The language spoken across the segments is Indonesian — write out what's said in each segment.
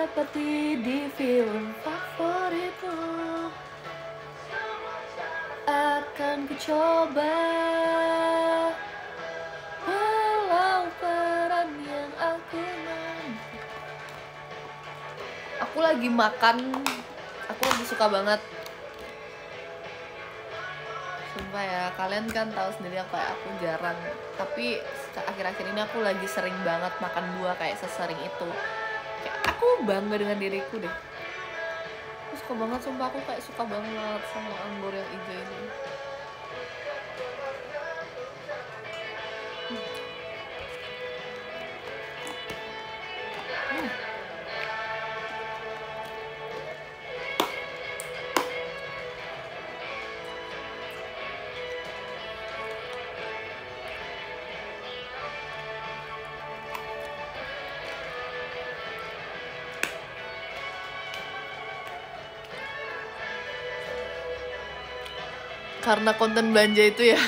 seperti di film favoritmu. Akan ku coba walau peran yang aku mampu. Aku lagi makan, aku lagi suka banget. Sumpah ya, kalian kan tahu sendiri aku jarang. Tapi akhir-akhir ini aku lagi sering banget makan buah, kayak sesering itu. Kayak aku bangga dengan diriku deh. Aku suka banget, sumpah aku kayak suka banget sama anggur yang hijau ini. Karena konten belanja itu ya,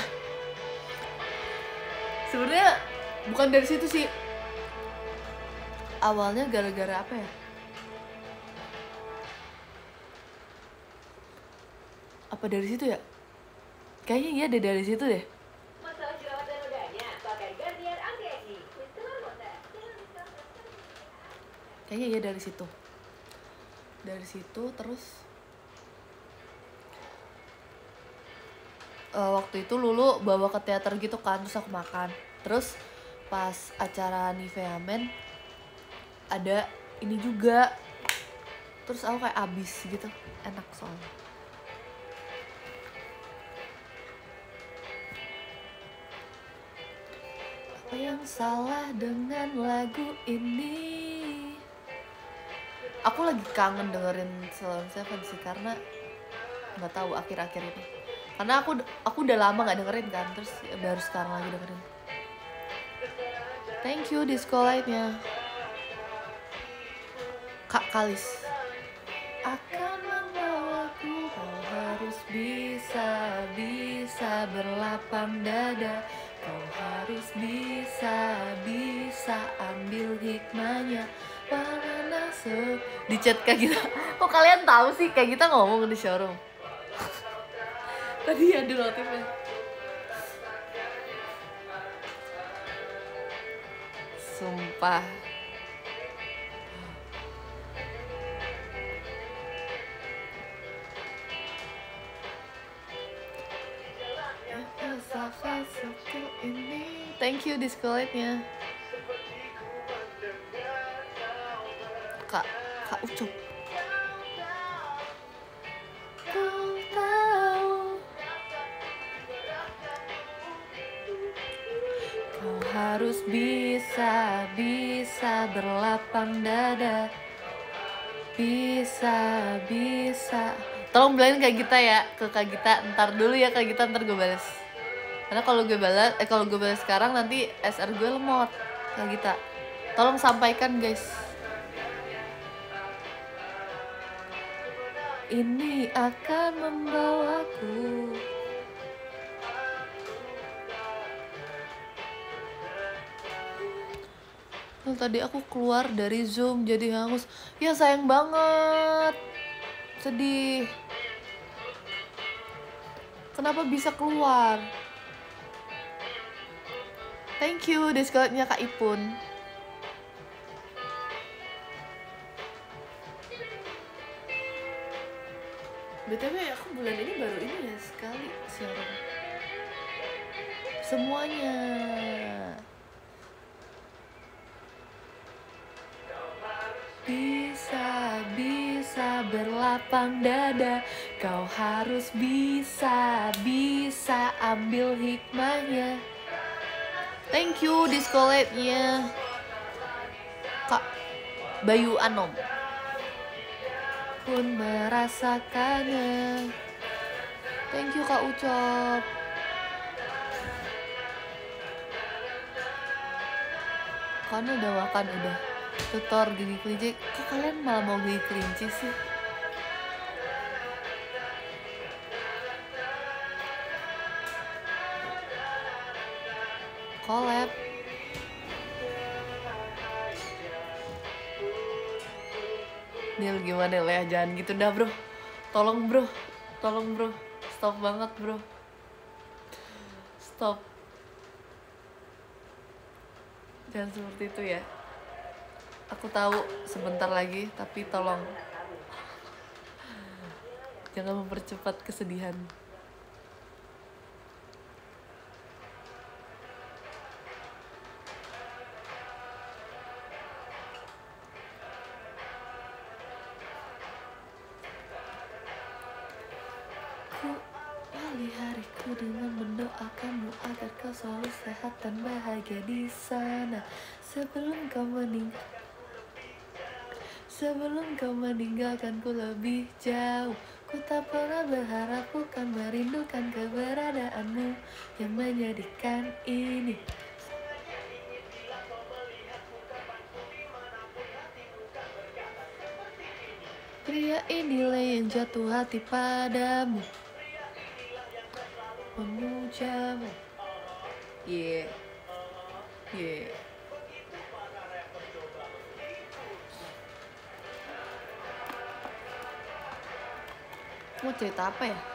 sebenarnya bukan dari situ sih. Awalnya gara-gara apa ya? Apa dari situ ya? Kayaknya iya deh, dari situ deh. Masalah jerawat dan nodanya, pakai Garnier Anti-Aging. Kayaknya iya dari situ. Dari situ terus waktu itu Lulu bawa ke teater gitu kan, terus aku makan. Terus pas acara Nivea Men ada ini juga, terus aku kayak abis gitu, enak soalnya. Apa yang salah dengan lagu ini? Aku lagi kangen dengerin Salon Seven sih, karena nggak tahu akhir-akhir ini. Karena aku udah lama nggak dengerin kan, terus baru sekarang lagi dengerin. Thank you Disco Light-nya. Kak Kalis. Akan membawaku, kau harus bisa berlapang dada. Kau harus bisa ambil hikmahnya. Mana masuk di chat kayak gitu. Kok kalian tahu sih kayak kita ngomong di showroom? Tadi ada notifnya. Sumpah. Thank you Disco Light-nya. Kak Ucup. Kau harus bisa berlapang dada. Bisa. Tolong bilangin Kak Gita ya, ke Kak Gita. Ntar dulu ya Kak Gita, ntar gue balas. Karena kalau gue balas sekarang nanti SR gue lemot. Kak Gita, tolong sampaikan guys. Ini akan membawaku. Tadi aku keluar dari Zoom jadi hangus. Ya sayang banget. Sedih. Kenapa bisa keluar? Thank you Discord-nya Kak Ipun. BTW aku bulan ini baru ini ya sekali siaran. Semuanya. Bisa berlapang dada. Kau harus bisa ambil hikmahnya. Thank you Disco Light-nya Kak Bayu Anom. Pun merasakannya. Thank you Kak Ucop. Kan udah makan udah. Tutor gigi kelinci. Kok kalian malah mau gigi kelinci sih? Collab. Nil gimana lah ya, jangan gitu dah bro. Tolong bro, stop banget bro, stop. Jangan seperti itu ya. Aku tahu sebentar lagi, tapi tolong jangan mempercepat kesedihan. Awali hariku dengan mendoakanmu agar kau selalu sehat dan bahagia di sana. Sebelum kau meninggalkanku lebih jauh, ku tak pernah berharap, bukan merindukan keberadaanmu yang menyedihkan ini. Pria inilah yang jatuh hati padamu, memujamu. Yeah. Mau cerita apa ya?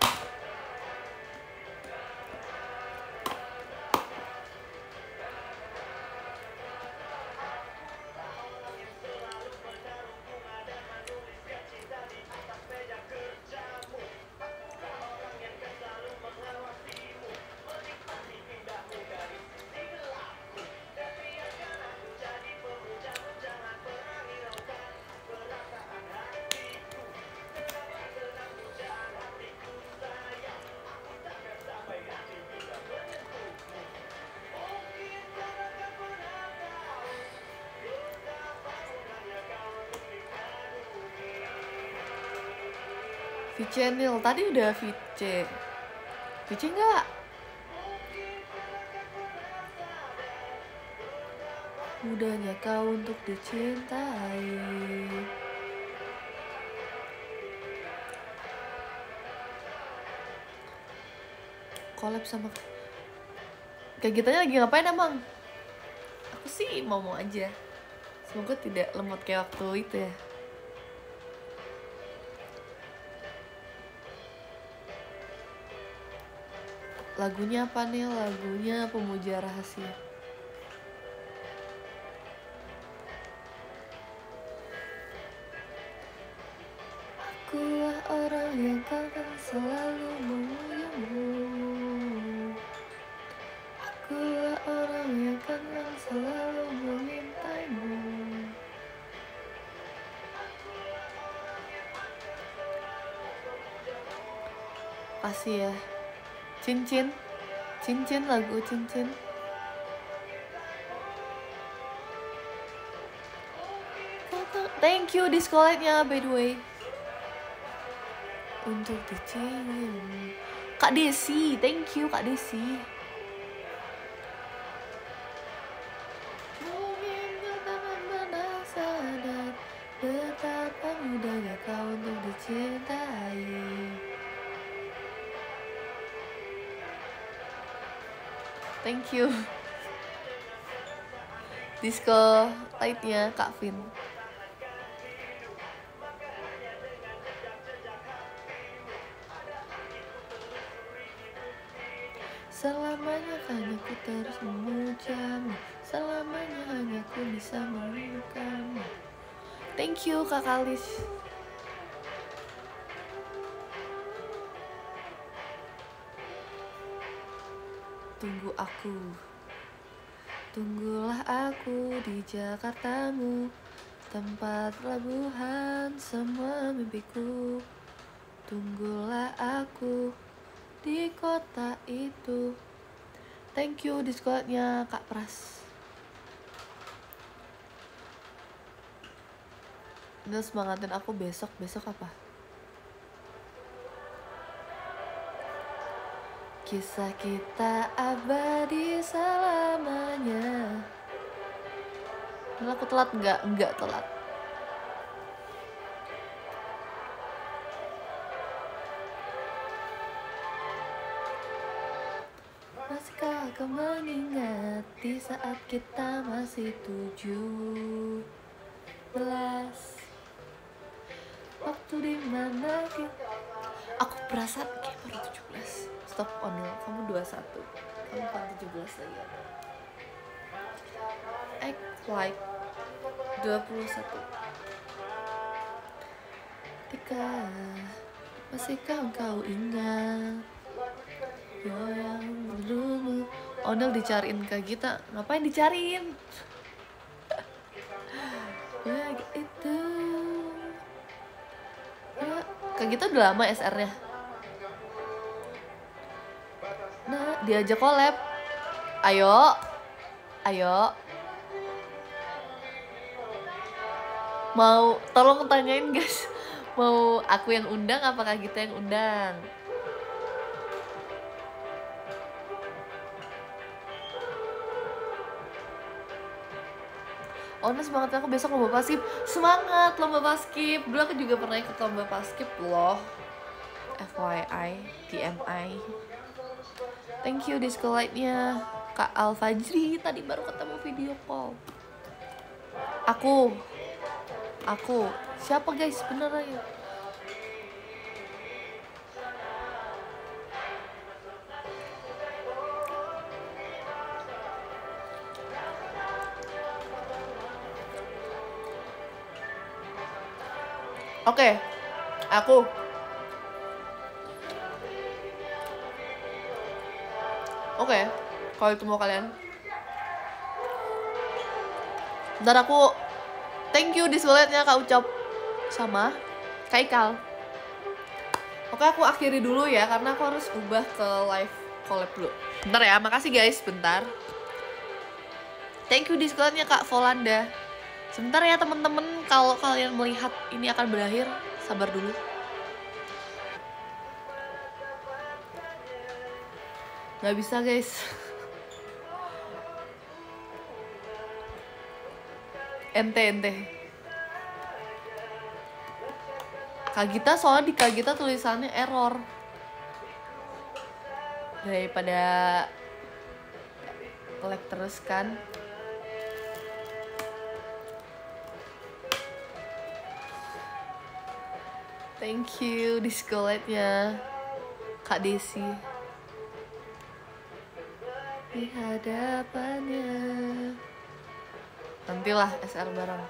Vice Nil, tadi udah Vice enggak? Mudahnya kau untuk dicintai. Collab sama kayak gitanya lagi ngapain emang? Aku sih mau aja. Semoga tidak lemot kayak waktu itu ya. Lagunya apa nih? Lagunya Pemuja Rahasia. Akulah orang yang akan selalu mengunyahmu. Akulah orang yang akan selalu memintaimu. Pasti ya. Cincin, lagu Cincin. Thank you Disco-nya by the way. Untuk dicium. Kak Desi, thank you Kak Desi. Mungkin kau tak pernah sadar betapa mudahnya kau untuk dicintai. Thank you. Disco light-nya Kak Vin. Selamanya hanya ku terus memujamu, selamanya hanya ku bisa merindukanmu. Thank you Kak Kalis. Tunggu aku, tunggulah aku di Jakartamu, tempat pelabuhan semua mimpiku. Tunggulah aku di kota itu. Thank you Discord-nya Kak Pras. Ini semangatin aku besok apa? Kisah kita abadi selamanya. Ini aku telat nggak? Nggak telat. Masihkah kau mengingat di saat kita masih 17? Tuh di mana kita? Aku perasaan kayak baru 17. Stop Onil, kamu 21. Kamu kan 17 lagi ya. Act like 21. Ketika masihkah engkau ingat yang dulu? Onil dicariin Kak Gita. Ngapain dicariin? Ya itu ya, Kak Gita udah lama SR-nya. Nah, diajak collab. Ayo. Mau tolong tanyain guys. Mau aku yang undang apa Kak Gita yang undang? Honest banget, aku besok lomba paskib. Semangat lomba paskib. Dulu aku juga pernah ikut lomba paskib loh. FYI, TMI. Thank you disco light-nya Kak Alfajri. Tadi baru ketemu video call. Aku siapa guys? Bener aja. Oke, aku kalau itu mau kalian. Ntar aku thank you disco-nya Kak Ucap sama Kak Ikal. Oke, aku akhiri dulu ya karena aku harus ubah ke live collab dulu. Bentar ya, makasih guys, bentar. Thank you disco-nya Kak Volanda. Sebentar ya temen-temen, kalau kalian melihat ini akan berakhir, sabar dulu. Gak bisa guys. Ente. Kak Gita, soalnya di Kak Gita tulisannya error. Daripada collect terus kan. Thank you disco light-nya Kak Desi. Di hadapannya. Nantilah SR bareng.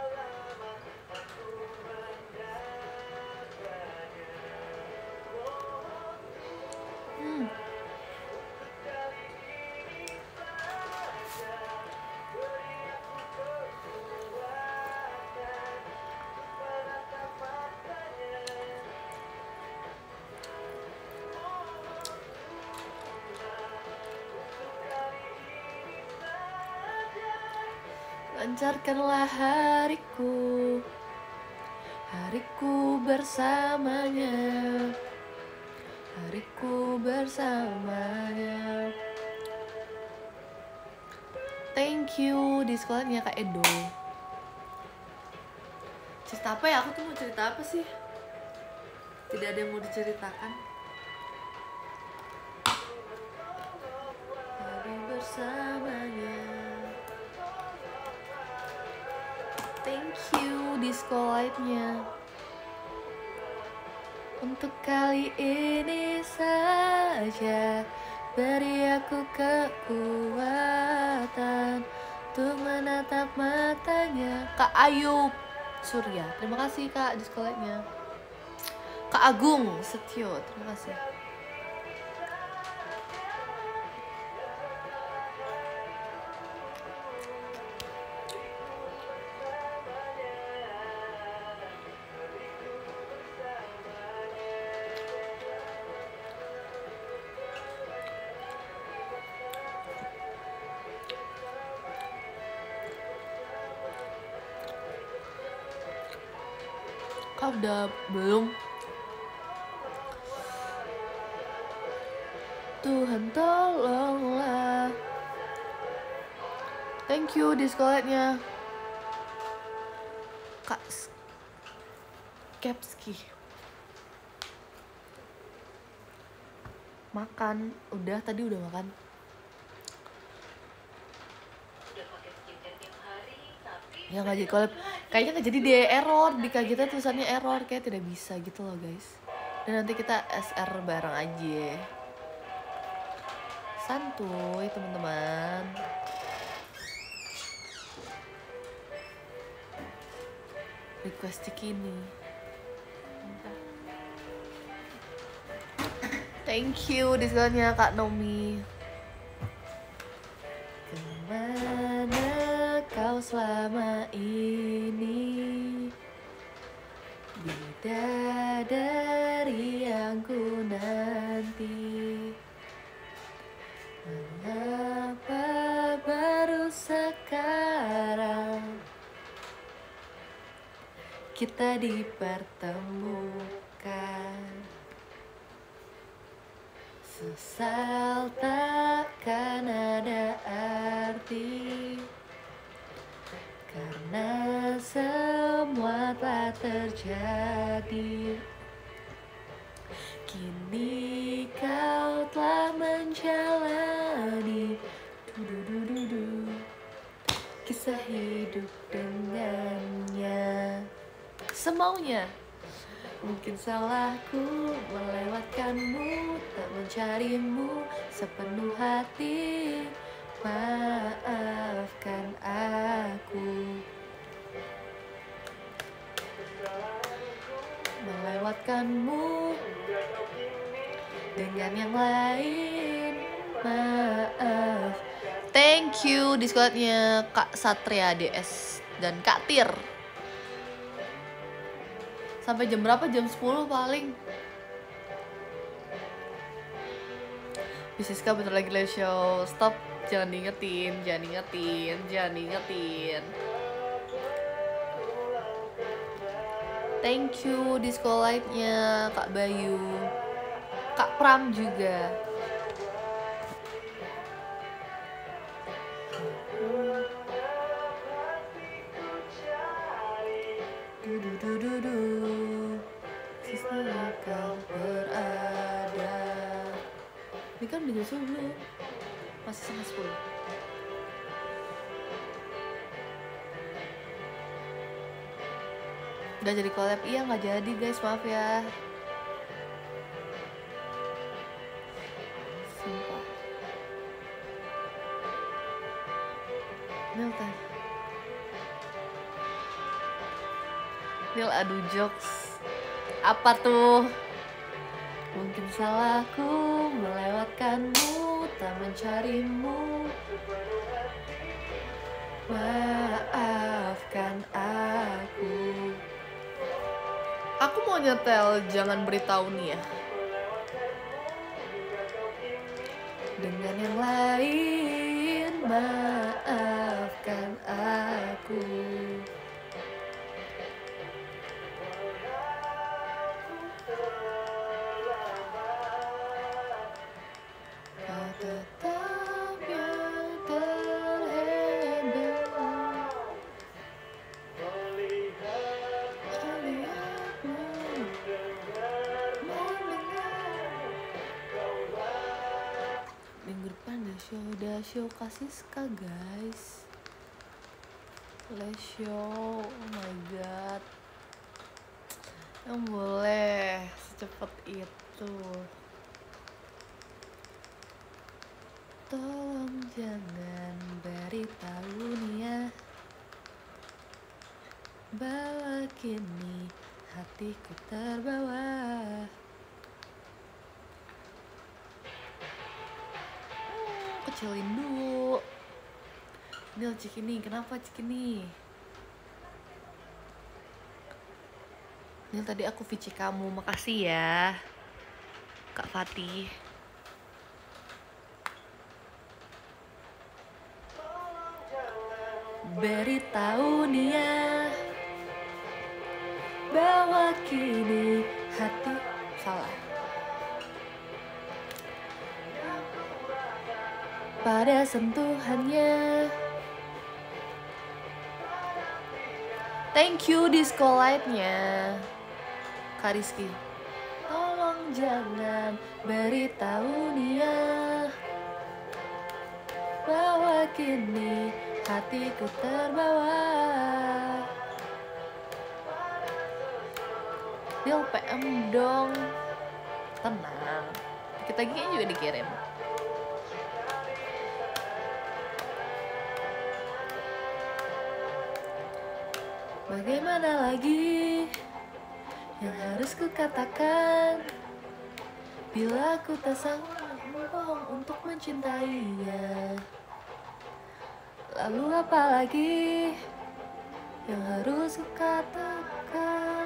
Lancarkanlah hariku bersamanya, Thank you di sekolahnya Kak Edo. Cerita apa ya? Aku tuh mau cerita apa sih? Tidak ada yang mau diceritakan. Hari bersamanya. Thank you disco light-nya. Untuk kali ini saja beri aku kekuatan untuk menatap matanya. Kak Ayub Surya, terima kasih Kak disco light-nya. Kak Agung Setio, terima kasih. Kau udah belum? Tuhan tolonglah. Thank you disco light-nya Kak Kepski. Makan, tadi udah makan. Ya nggak jadi collab. Kayaknya nggak jadi deh, error di kita tulisannya error, kayak tidak bisa gitu loh guys. Dan nanti kita SR bareng aja. Santuy teman-teman. Request Cikini. Thank you diskonnya Kak Nomi. Kemana kau selama ini, bidadari yang ku nanti? Mengapa baru sekarang kita dipertemukan? Sesal takkan ada arti, karena semua telah terjadi. Kini kau telah menjalani kisah hidup dengannya. Semaunya. Mungkin salahku melewatkanmu, tak mencarimu sepenuh hati. Maafkan aku. Melewatkanmu dengan yang lain. Maaf. Thank you Discordnya Kak Satria DS dan Kak Tir. Sampai jam berapa? Jam 10 paling. Bisiska bentar lagi live show. Stop, jangan diingetin. Thank you disco light-nya Kak Bayu. Kak Pram juga. Kau berada. Ini kan udah jam 10, masih setengah 10. Gak jadi collab, iya gak jadi guys, maaf ya. Sumpah. Nil adu jokes. Apa tuh? Mungkin salahku melewatkanmu, tak mencarimu. Maafkan aku. Aku mau nyetel jangan beritahu nih ya. Dengan yang lain, maafkan aku. Show Kasiska guys, let's show. Oh my god, yang boleh secepat itu. Tolong jangan beritahu Nia, bahwa kini hatiku terbawa. Kecilin dulu. Nil Cikini, kenapa Cikini? Nil tadi aku VC kamu, makasih ya Kak Fatih. Beritahu Nia bahwa kini hati salah. Pada sentuhannya. Thank you disco light-nya Kak Rizky. Tolong jangan beritahu Nia bahwa kini hatiku terbawa. Del PM dong. Tenang, dikit lagi kayaknya juga dikirim. Bagaimana lagi yang harus kukatakan bila ku tak sanggup bohong untuk mencintainya. Lalu apa lagi yang harus kukatakan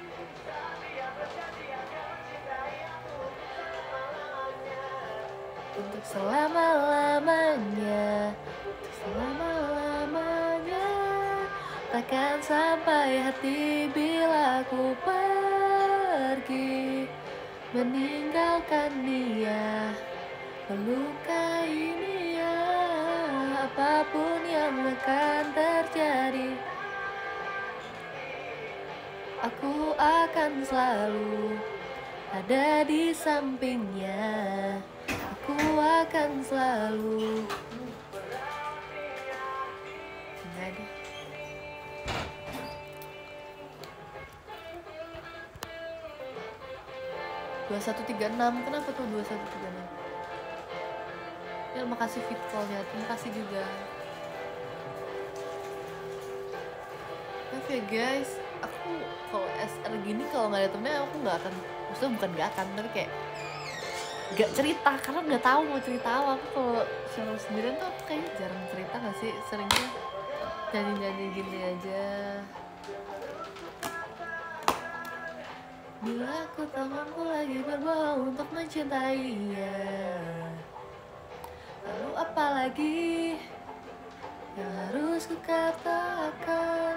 untuk selama-lamanya, untuk selama-lamanya. Takkan sampai hati bila ku pergi, meninggalkan dia, melukai dia. Apapun yang akan terjadi, aku akan selalu ada di sampingnya. Aku akan selalu. Enggak deh. "2136, kenapa tuh 2136? Ya, makasih fit call-nya, terima kasih juga. Maaf ya guys, aku kalau SR gini kalau nggak ada temennya aku nggak akan, maksudnya bukan nggak akan, tapi kayak nggak cerita karena nggak tahu mau cerita apa. Aku kalau solo sendirian tuh aku kayaknya jarang cerita nggak sih, seringnya nyanyi-nyanyi gini aja. Bila aku tak mampu lagi berbohong untuk mencintainya, lalu apa lagi yang harus kukatakan?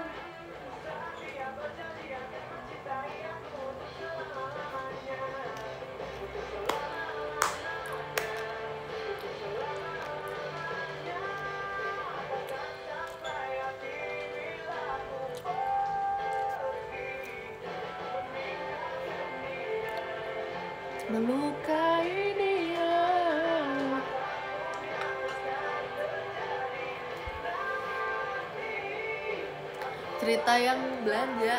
Melukai dia. Cerita yang belanja.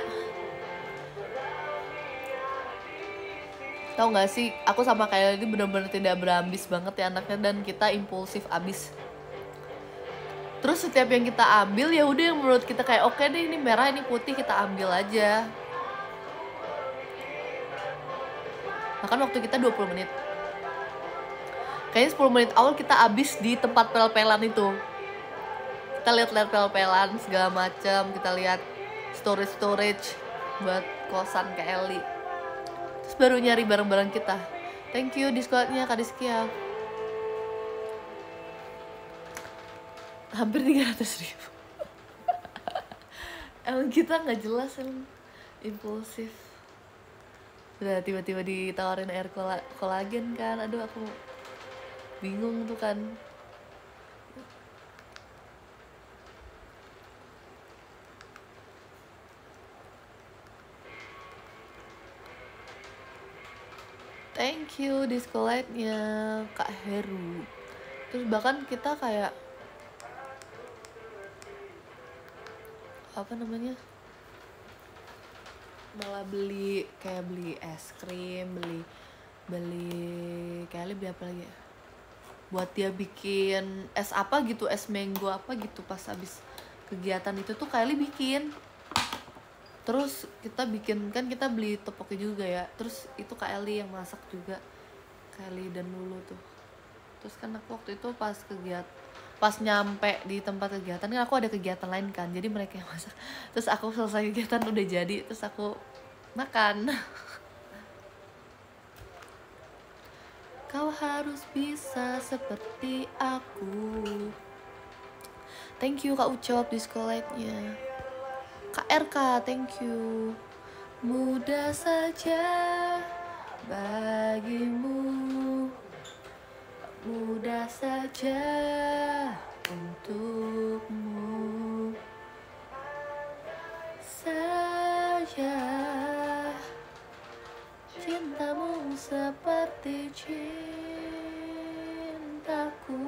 Tahu nggak sih, aku sama Kyle ini benar-benar tidak berambis banget ya anaknya, dan kita impulsif abis. Terus setiap yang kita ambil ya udah yang menurut kita kayak oke deh, ini merah ini putih, kita ambil aja. Bahkan waktu kita 20 menit. Kayaknya 10 menit awal kita abis di tempat pel-pelan itu. Kita lihat-lihat pel-pelan segala macam, kita lihat storage buat kosan ke Eli. Terus baru nyari barang-barang kita. Thank you Discord-nya Kak Rizkia. Hampir 300.000. Emang kita nggak jelas, emang impulsif. Udah tiba-tiba ditawarin air kolagen kan, aduh aku bingung tuh kan. Thank you disco light-nya Kak Heru. Terus bahkan kita kayak apa namanya, malah beli es krim, beli kayak beli apa lagi ya, buat dia bikin es apa gitu, es mango apa gitu pas habis kegiatan itu tuh Kylie bikin. Terus kita bikin kan, kita beli tepoknya juga ya, terus itu Kylie yang masak juga, Kylie dan Lulu tuh. Terus kan aku waktu itu pas nyampe di tempat kegiatan kan aku ada kegiatan lain kan, jadi mereka yang masak. Terus aku selesai kegiatan udah jadi, terus aku makan. Kau harus bisa seperti aku. Thank you Kak Ucop di sekolahnya. Kak RK, thank you. Mudah saja bagimu, mudah saja untukmu saja. Cintamu seperti cintaku.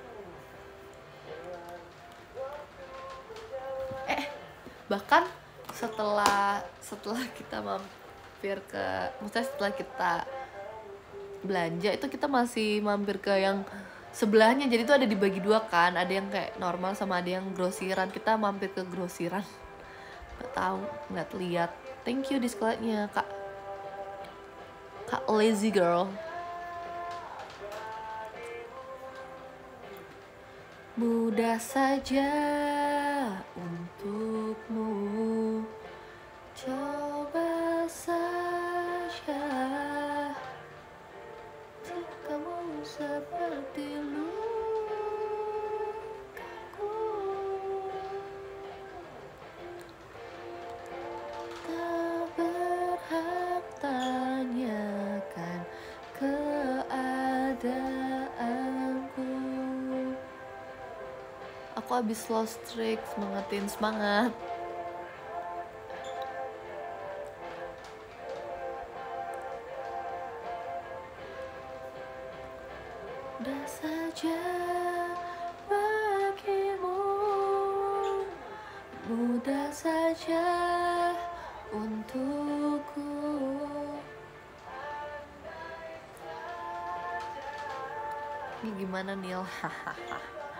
Bahkan setelah kita mampir ke, maksudnya setelah kita belanja itu kita masih mampir ke yang sebelahnya, jadi itu ada dibagi dua kan, ada yang kayak normal sama ada yang grosiran. Kita mampir ke grosiran, nggak tahu, nggak lihat. Thank you disklatnya kak lazy girl. Mudah saja untukmu, coba saja kamu seperti lukaku, tak berhak tanyakan keadaanku. Aku habis lost streak, semangat. Mudah saja bagimu, mudah saja untukku. Ini gimana Neil? Hahaha.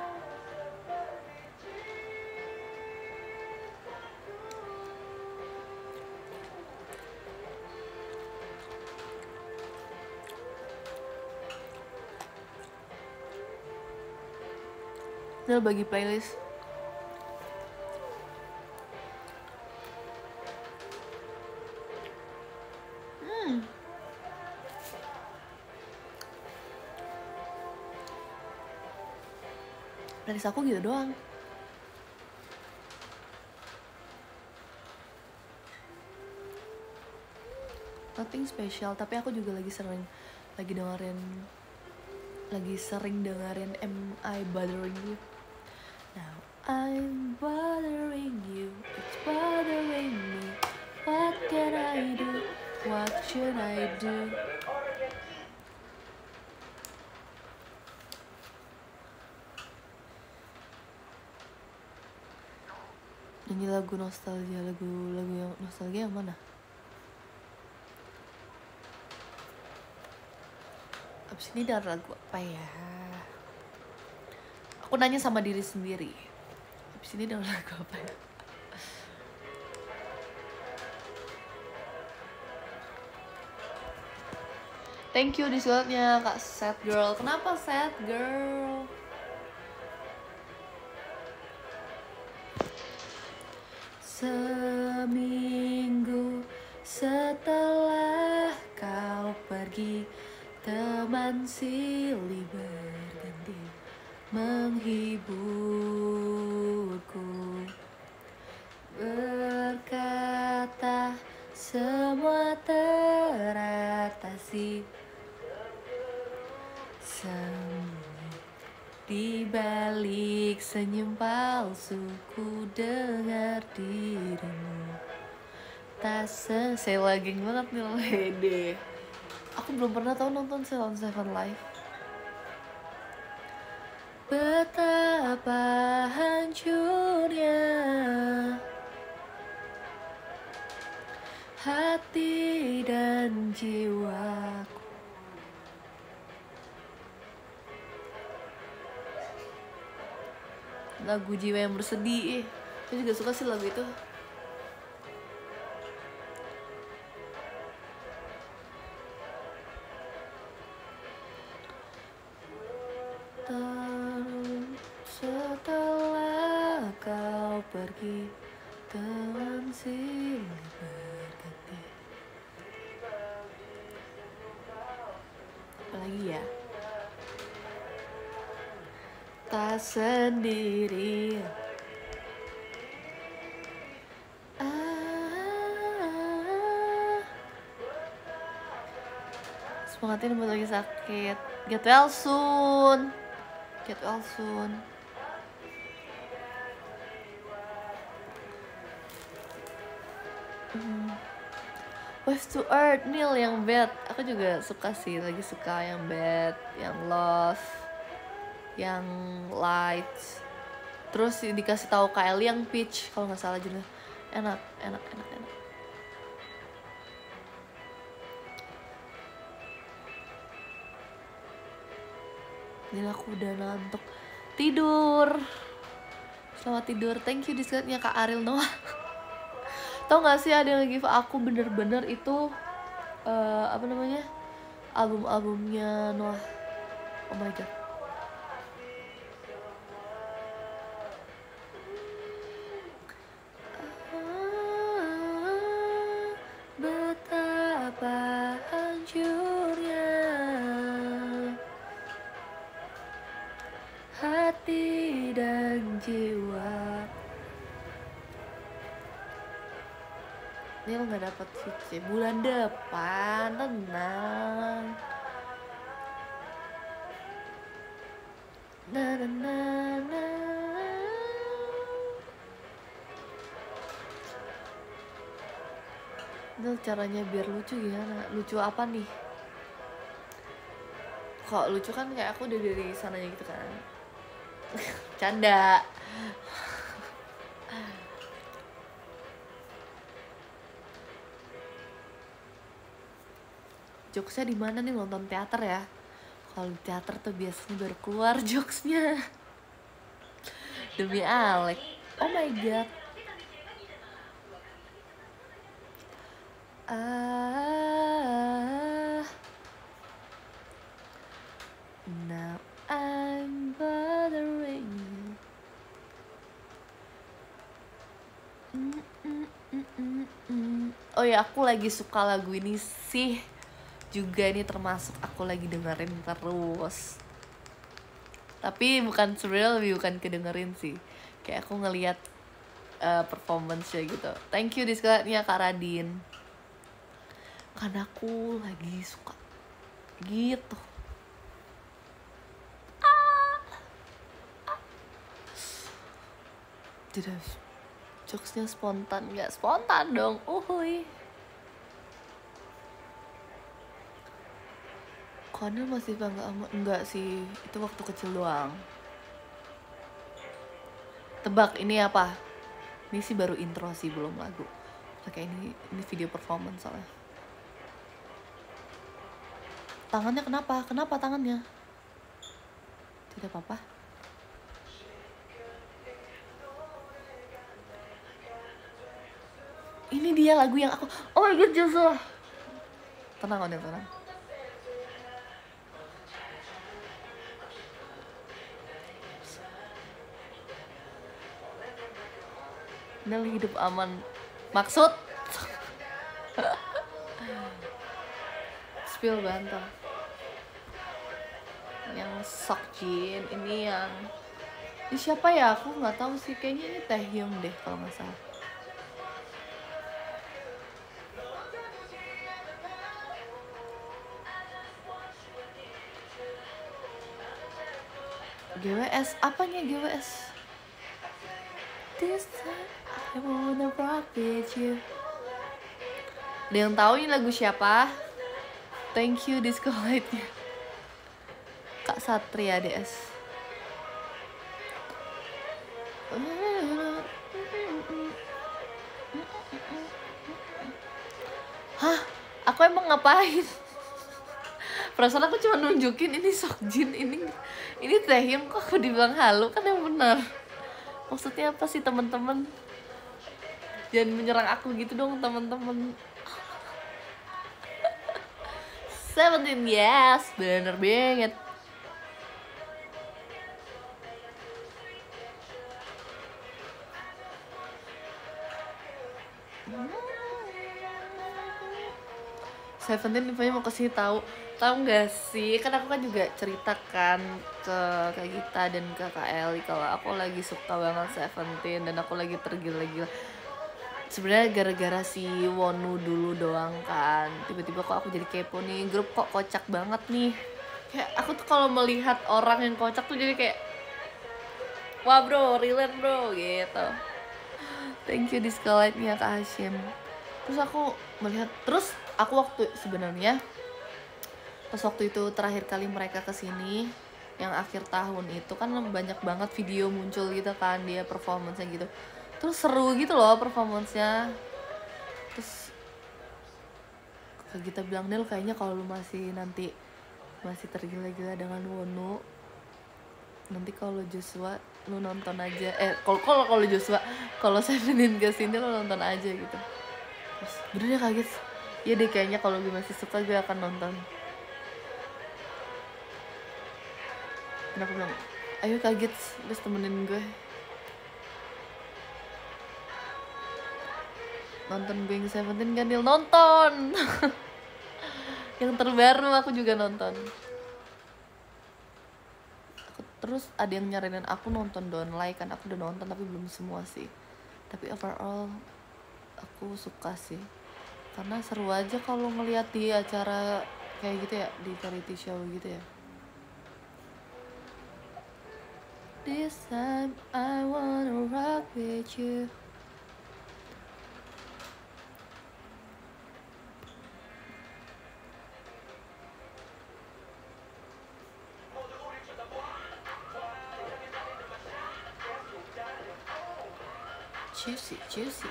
Neil bagi playlist. Playlist aku gitu doang. Nothing special, tapi aku juga lagi sering dengerin Am I Bothering You. Now I'm bothering you, it's bothering me. What can I do? What should I do? Nyanyi lagu nostalgia, lagu yang nostalgia yang mana? Abis ini dari lagu apa ya? Aku nanya sama diri sendiri. Abis ini dari lagu apa ya? Thank you disklatnya Kak Sad Girl. Kenapa Sad Girl? Seminggu setelah kau pergi, teman silih berganti menghiburku, berkata semua teratasi. Di balik senyum palsu ku dengar dirimu. Saya lagging banget nih Lede. Aku belum pernah tahu nonton Ceylon Seven live. Betapa hancurnya hati dan jiwaku. Lagu Jiwa yang Bersedih, aku juga suka sih lagu itu. Setelah kau pergi, teman silih berganti. Apa lagi ya? Tak sendiri. Semangatin buat lagi sakit. Get well soon. Get well soon. Wave to Earth, Neil yang Bad. Aku juga suka sih, lagi suka yang Bad, yang Love, yang Lights. Terus dikasih tahu Kylie yang Peach, kalau nggak salah juga. Enak, enak, enak, enak. Ini aku udah ngantuk. Tidur. Selamat tidur. Thank you Discord-nya Kak Ariel Noah. Tau gak sih ada yang give aku bener-bener itu apa namanya? Album-albumnya Noah. Oh my god. Betapa hancurnya hati dan jiwa. Ini lo gak dapet sih bulan depan, tenang. Na na na na. Itu caranya biar lucu gimana? Lucu apa nih? Kok lucu kan kayak aku udah dari sananya gitu kan. Canda. Jokesnya di mana nih, nonton teater ya? Kalau di teater tuh biasanya baru keluar jokesnya. Demi Alek. Oh my god. Now I'm bothering you. Oh ya, aku lagi suka lagu ini sih. Juga ini termasuk aku lagi dengerin terus. Tapi bukan surreal, bukan kedengerin sih. Kayak aku ngeliat performance-nya gitu. Thank you Discord-nya Kak Radin. Karena aku lagi suka gitu. Tidak, jokesnya spontan, nggak spontan dong, uhuy. Konel masih bangga sama, enggak sih, itu waktu kecil doang. Tebak ini apa? Ini sih baru intro sih, belum lagu. Oke, ini video performance soalnya. Tangannya kenapa? Kenapa tangannya? Tidak apa-apa. Ini dia lagu yang aku, oh my god, Joshua. Tenang, Onel, tenang. Nel hidup aman. Maksud? Spill bantal. Yang Seokjin, ini yang ini siapa ya? Aku nggak tahu sih. Kayaknya ini Taehyung deh kalau nggak salah. GWS, apanya GWS? This time I wanna rock with you. Ada yang tahu ini lagu siapa? Thank you Disco Light-nya Kak Satria DS. Hah? Aku emang ngapain? Perasaan aku cuma nunjukin ini Seokjin, ini Taehyung, kok aku dibilang halu kan yang benar. Maksudnya apa sih teman-teman? Jangan menyerang aku gitu dong teman-teman. 17 yes, bener banget. Seventeen infonya mau kesini tahu nggak sih? Kan aku kan juga ceritakan ke Kak Gita dan ke Kak Eli kalau aku lagi suka banget Seventeen dan aku lagi tergila-gila. Sebenarnya gara-gara si Wonu dulu doang kan. Tiba-tiba kok aku jadi kepo nih, grup kok kocak banget nih. Kayak aku tuh kalau melihat orang yang kocak tuh jadi kayak, wah bro, relate bro gitu. Thank you Disco Light-nya Kak Hashim. Terus aku melihat, terus aku sebenarnya pas waktu itu terakhir kali mereka kesini yang akhir tahun itu kan banyak banget video muncul gitu kan, dia performance-nya gitu. Terus seru gitu loh performance-nya. Terus Kak Gita bilang, Nel kayaknya kalau lu masih tergila-gila dengan Wonu, nanti kalau Joshua lu nonton aja. Kalau Joshua, kalau Sevenin kesini lu nonton aja gitu. Terus bener ya kaget. Iya deh, kayaknya kalau gue masih suka gue akan nonton. Dan aku bilang, ayo kaget, terus temenin gue nonton Going Seventeen kan, Nil? Nonton. Yang terbaru aku juga nonton. Terus ada yang nyaranin aku nonton Don't Lie, kan aku udah nonton tapi belum semua sih. Tapi overall aku suka sih, karena seru aja kalau ngeliat di acara kayak gitu ya, di variety show gitu ya. This time I wanna rock with you. Juicy.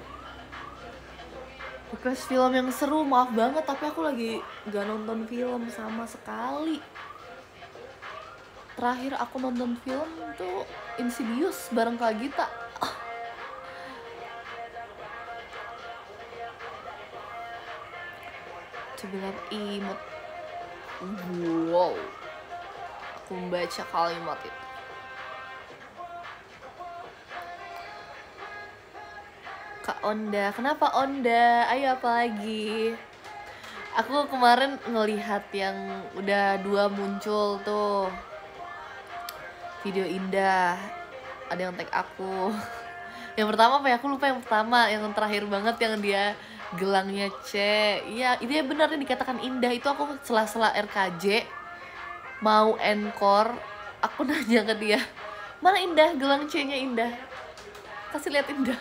Request film yang seru, maaf banget tapi aku lagi gak nonton film sama sekali. Terakhir aku nonton film tuh Insidious bareng Kak Gita. Sebilang imut. Wow, aku membaca kalimat itu. Kak Onda, kenapa Onda? Ayo apa lagi? Aku kemarin ngelihat yang udah 2 muncul tuh, video indah. Ada yang tag aku. Yang pertama apa ya? Aku lupa yang pertama, yang terakhir banget yang dia gelangnya C. Iya, itu ya benar yang dikatakan indah. Itu aku sela-sela RKJ mau encore, aku nanya ke dia, mana indah, gelang C-nya indah, kasih lihat indah.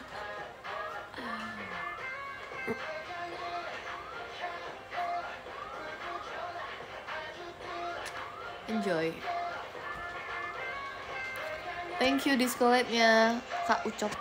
Enjoy. Thank you disco light-nya Kak Ucop.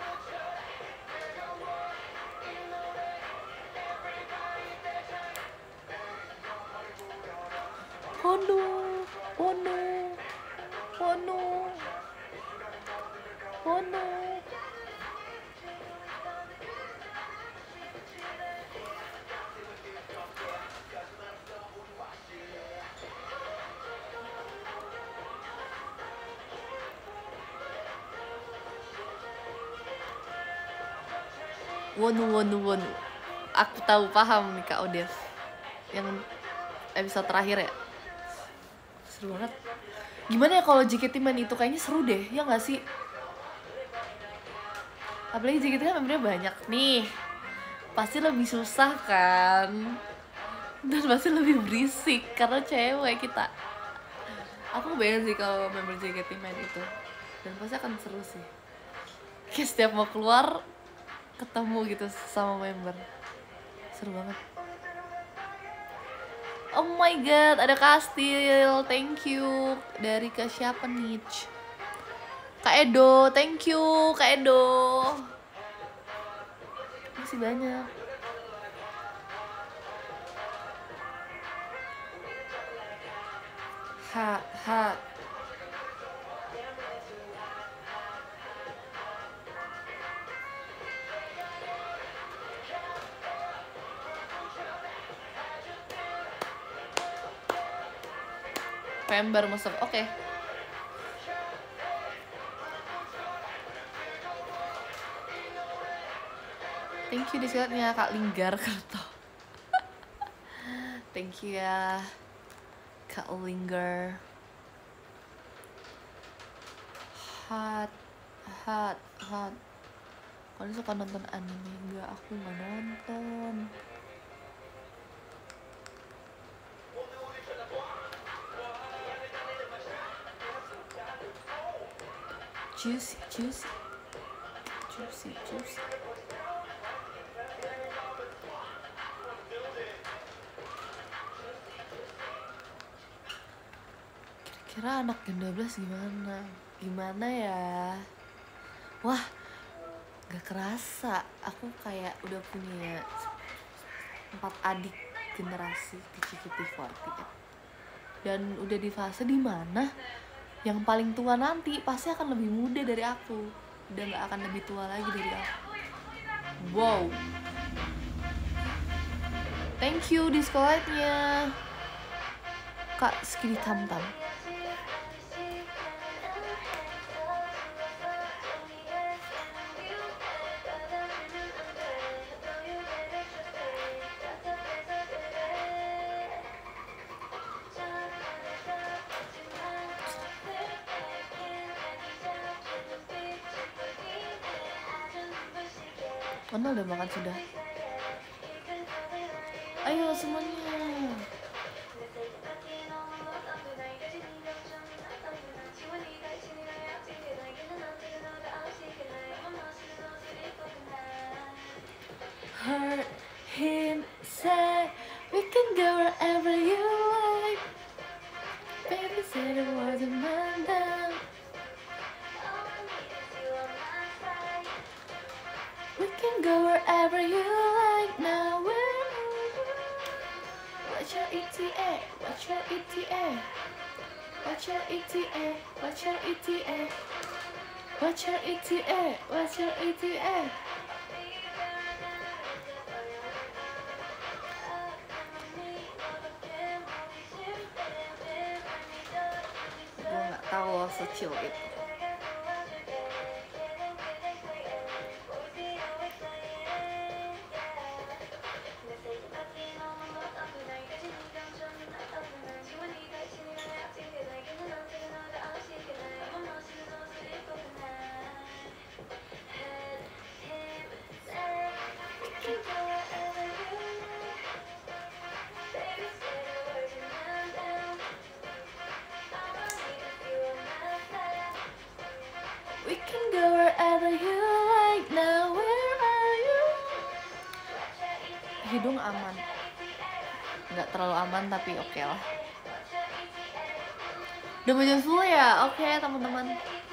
Wonu. Aku tahu, paham nih Kak Odev. Yang episode terakhir ya. Seru banget. Gimana ya kalau JKT main itu, kayaknya seru deh, ya nggak sih? Apalagi JKT kan membernya banyak nih. Pasti lebih susah kan? Dan pasti lebih berisik karena cewek kita. Aku bayangin sih kalau member JKT main itu. Dan pasti akan seru sih. Kayak setiap mau keluar ketemu gitu sama member. Seru banget. Oh my god, ada kastil. Thank you. Dari ke siapa nih? Kak Edo, thank you Kak Edo. Masih banyak. Ha. Member masuk, oke. Thank you disilatnya Kak Linggar Kerto. Thank you ya Kak Linggar. Hot. Kalian suka nonton anime? Enggak, aku nggak nonton. Juicy. Kira-kira anak Gen 12 gimana ya? Wah, Gak kerasa aku kayak udah punya 4 adik generasi di JKT48 dan udah di fase dimana yang paling tua nanti pasti akan lebih muda dari aku, udah gak akan lebih tua lagi dari aku. Wow, thank you disco light-nya Kak Skidi Tam-Tam. Mana udah makan sudah? Ayo semuanya. Heard him say we can go wherever you like. Baby said it wasn't meant down. We can go wherever you like now. What's your ETA? What's your ETA? What's your ETA? What's your ETA? What's your ETA? What's your ETA? Gue nggak tahu lo secil itu. We can go wherever you like now. Where are you? Hidung aman, nggak terlalu aman tapi oke lah. Udah mau jam 10 ya? Oke teman-teman.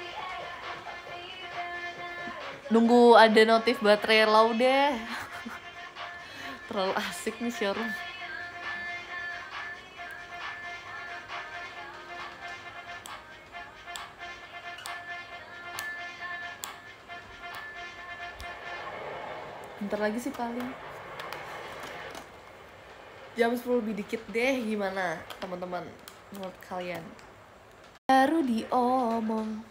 Nunggu ada notif baterai low deh. Terlalu asik nih showroom. Bentar lagi sih paling. Jam 10 lebih dikit deh, gimana teman-teman menurut kalian? Baru diomong.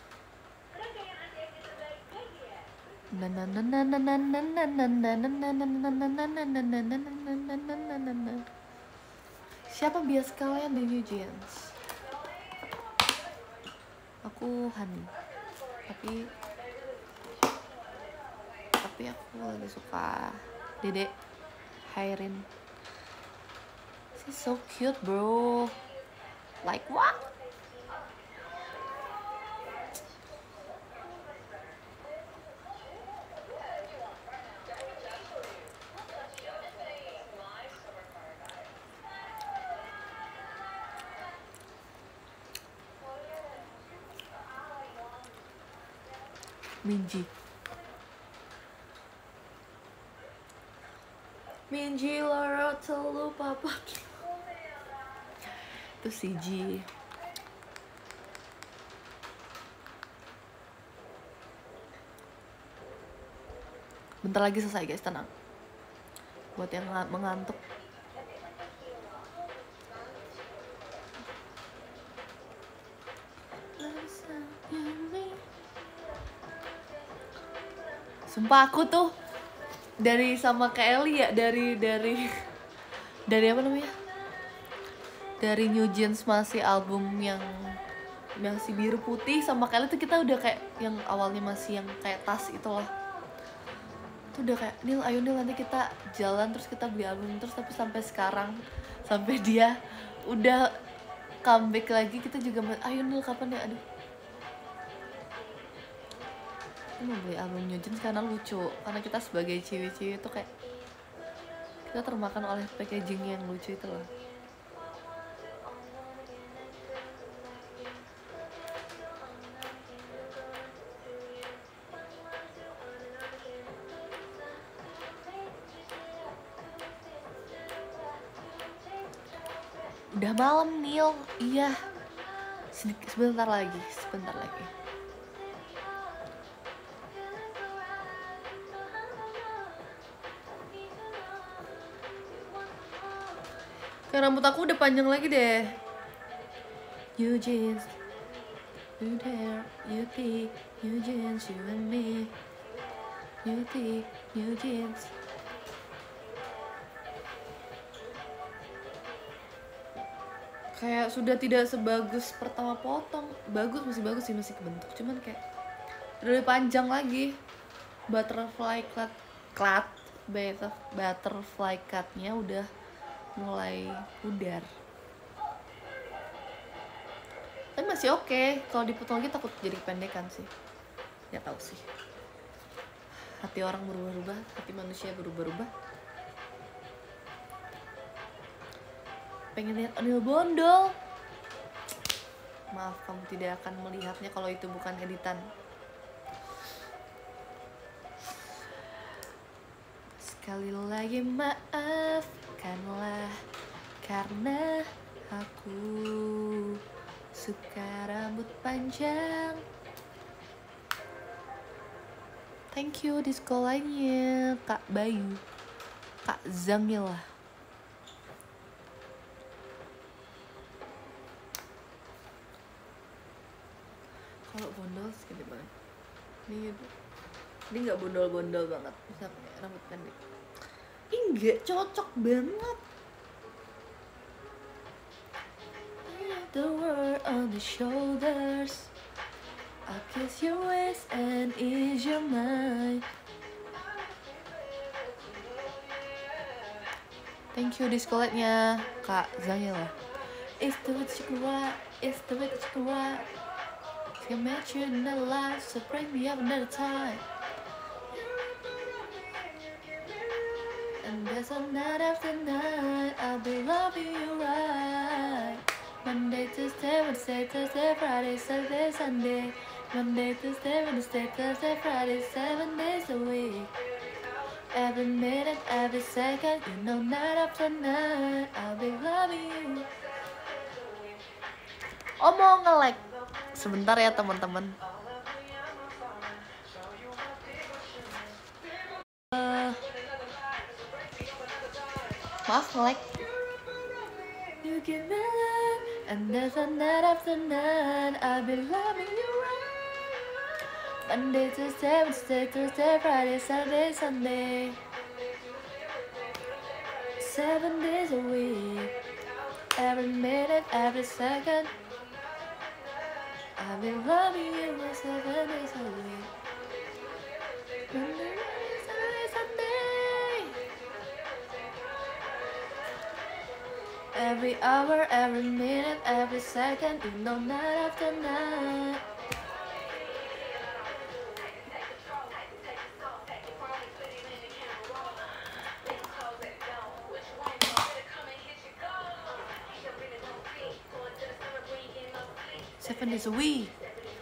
Siapa bias kalian di New Jeans? Aku Hani. Tapi aku lagi suka Dede Hairin. She's so cute, bro. Like what? Minji Loro telu papa. Itu si Ji. Bentar lagi selesai guys, tenang. Buat yang mengantuk. Sumpah aku tuh dari sama Kak Eli ya, dari apa namanya? Dari New Jeans masih album yang si biru putih sama Kak Eli tuh kita udah kayak yang awalnya masih yang kayak tas itu loh. Tuh udah kayak Nil, ayo Nil nanti kita jalan terus kita beli album terus, tapi sampai sekarang sampai dia udah comeback lagi kita juga ayo Nil kapan ya, aduh. Mau beli album New Jeans karena lucu, karena kita sebagai cewek-cewek itu kayak kita termakan oleh packaging yang lucu itu loh. Udah malam, Nil. Iya. Sebentar lagi. Kayak rambut aku udah panjang lagi deh. You jeans, you there, you think, you jeans, you and me. You think, you jeans. Kayak sudah tidak sebagus pertama potong. Masih bagus sih, masih kebentuk. Cuman kayak udah lebih panjang lagi. Butterfly cutnya udah mulai pudar. Tapi masih oke. Kalau dipotong lagi takut jadi kependekan sih. Gak tahu sih. Hati orang berubah-ubah, hati manusia berubah-ubah. Pengen lihat Onil Bondol. Maaf, kamu tidak akan melihatnya kalau itu bukan editan. Sekali lagi maafkanlah, karena aku suka rambut panjang. Thank you di sekolahnya Kak Bayu, Kak Zamila. Kalau bondol segede banget. Ini nggak bondol-bondol banget, bisa pakai rambut pendek. Enggak cocok banget. The world on the shoulders, I'll kiss your waist and ease your mind. Thank you di sekolahnya Kak Zamila. It's the way that you want, it's the way that you want. Can match you in another life, so bring me up another time. And there's a night after night, I'll be loving you right. Monday, Tuesday, Wednesday, Thursday, Friday, Saturday, Sunday. Monday, Tuesday, Wednesday, Thursday, Friday, 7 days a week. Every minute, every second, you know, night after night, I'll be loving you. Oh, mau nge-like. Sebentar ya teman-teman. Maaf nge-like. You give me love, and there's a night after night, I'll be loving you right. Monday, Tuesday, Wednesday, Thursday, Friday, Saturday, Sunday. 7 days a week. Every minute, every second, I've been loving you for 7 days a week. Monday, Saturday, Sunday. Every hour, every minute, every second, you know, night after night. Seven days a week.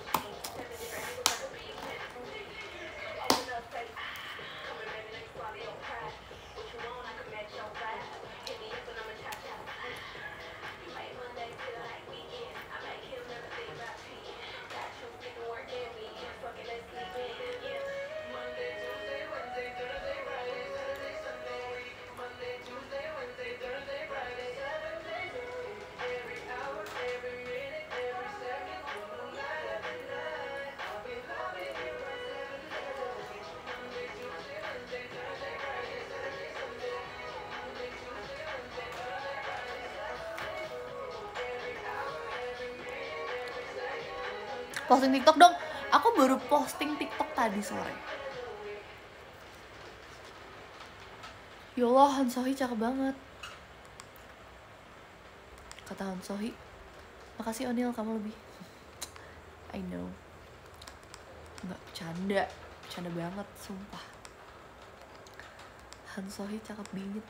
Posting TikTok dong. Aku baru posting TikTok tadi sore. Ya Allah, Han Sohee cakep banget. Kata Han Sohee, makasih Onil, kamu lebih. I know. Nggak bercanda. Bercanda banget, sumpah. Han Sohee cakep bingit.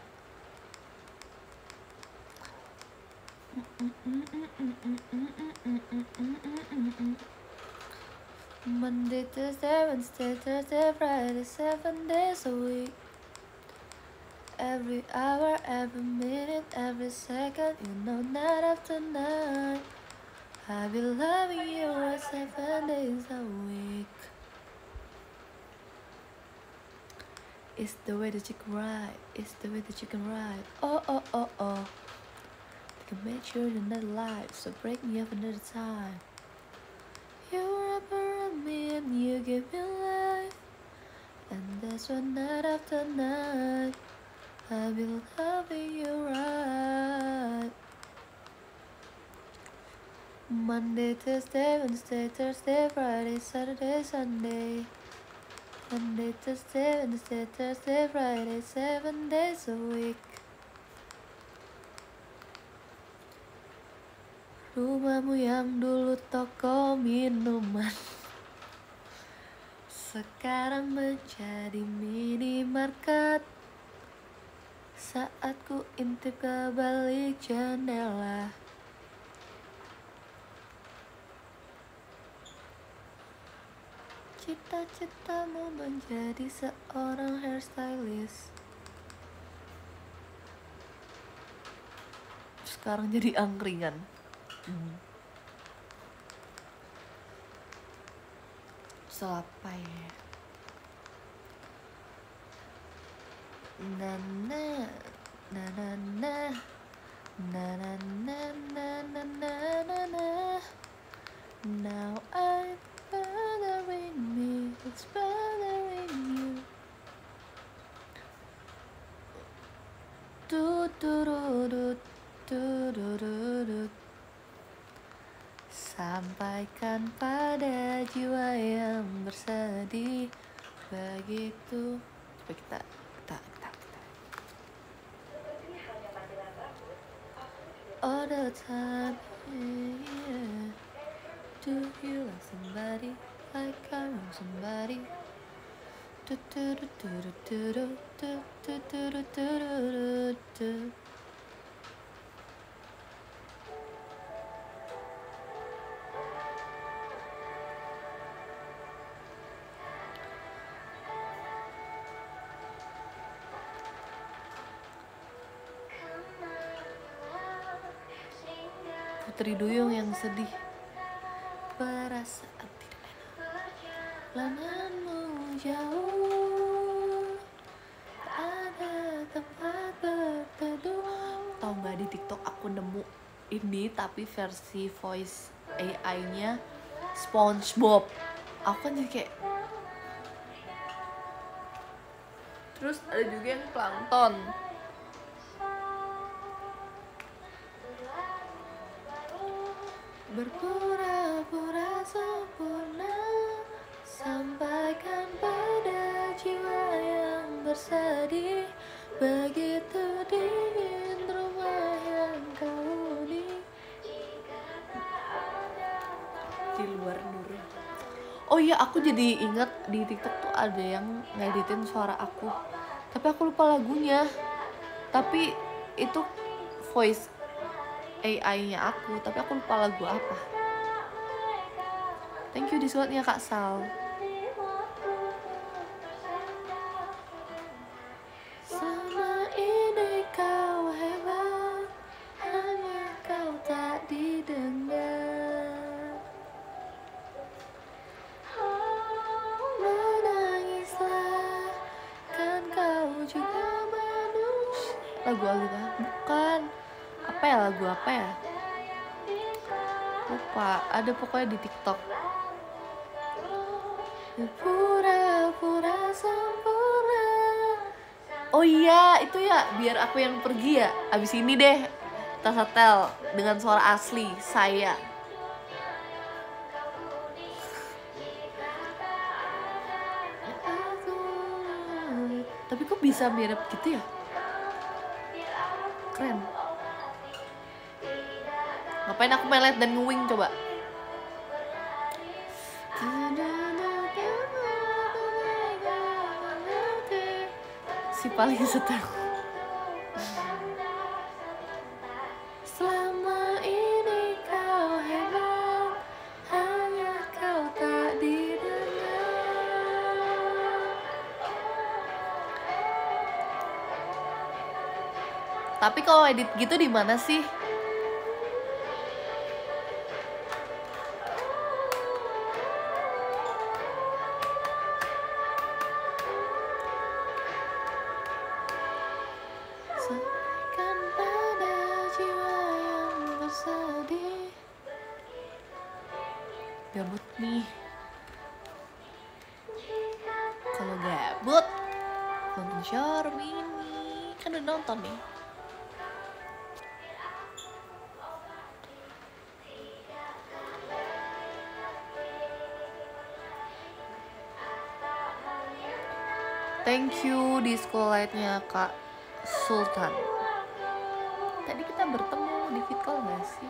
Monday, Tuesday, Wednesday, Thursday, Friday, 7 days a week. Every hour, every minute, every second, you know, night after night, I've been loving you 7 days a week. It's the way that you can ride, it's the way that you can ride. Oh, oh, oh, oh. You can make sure you're not alive, so break me up another time. You wrap around me and you give me life, and that's why night after night, I've been loving you right. Monday, Tuesday, Wednesday, Thursday, Friday, Saturday, Sunday. Monday, Tuesday, Wednesday, Thursday, Friday, 7 days a week. Rumahmu yang dulu toko minuman sekarang menjadi minimarket. Saat ku intip ke balik jendela, cita-citamu menjadi seorang hairstylist, sekarang jadi angkringan. Apa ya? Na na na na na na na na na na na na na. Now I'm bothering me, it's bothering you. Du du du du du du du du. Sampaikan pada jiwa yang bersedih begitu. Coba kita. All the time, yeah. Do you like somebody like I want somebody? Do do do do do do do do do do do do do. Putri Duyung yang sedih, perasaan tidak enak, lamaanmu jauh, ada tempat berteduh. Tahu nggak, di TikTok aku nemu ini tapi versi voice AI-nya SpongeBob. Aku kan jadi kayak, terus ada juga yang Plankton. Berpura-pura sempurna, sampaikan pada jiwa yang bersedih, begitu dingin rumah yang kau huni di luar Nurul. Oh iya, aku jadi ingat di TikTok tuh ada yang ngeditin suara aku, tapi aku lupa lagunya. Tapi itu voice AI-nya aku, tapi aku lupa lagu apa. Thank you disuatnya Kak Sal. Selama ini kau hebat, hanya kau tak didengar. Menangislah, kan kau juga manusia. Lagu apa? Bukan. Apa ya, lagu apa ya? Lupa, ada pokoknya di TikTok. Pura-pura sempurna. Oh iya, itu ya, biar aku yang pergi ya. Abis ini deh, Tasatel dengan suara asli saya. Tapi kok bisa mirip gitu ya? Keren. Ngapain aku melet dan ngewing coba? Si paling setel. Selama ini kau hebat, hanya kau tak didengar. Tapi kalau edit gitu di mana sih? Sampaikan pada jiwa yang bersedih. Gabut nih. Kalau gabut nonton Charmini, kan udah nonton nih. Thank you disco light-nya Kak Sultan. Tadi kita bertemu di fit call gak sih?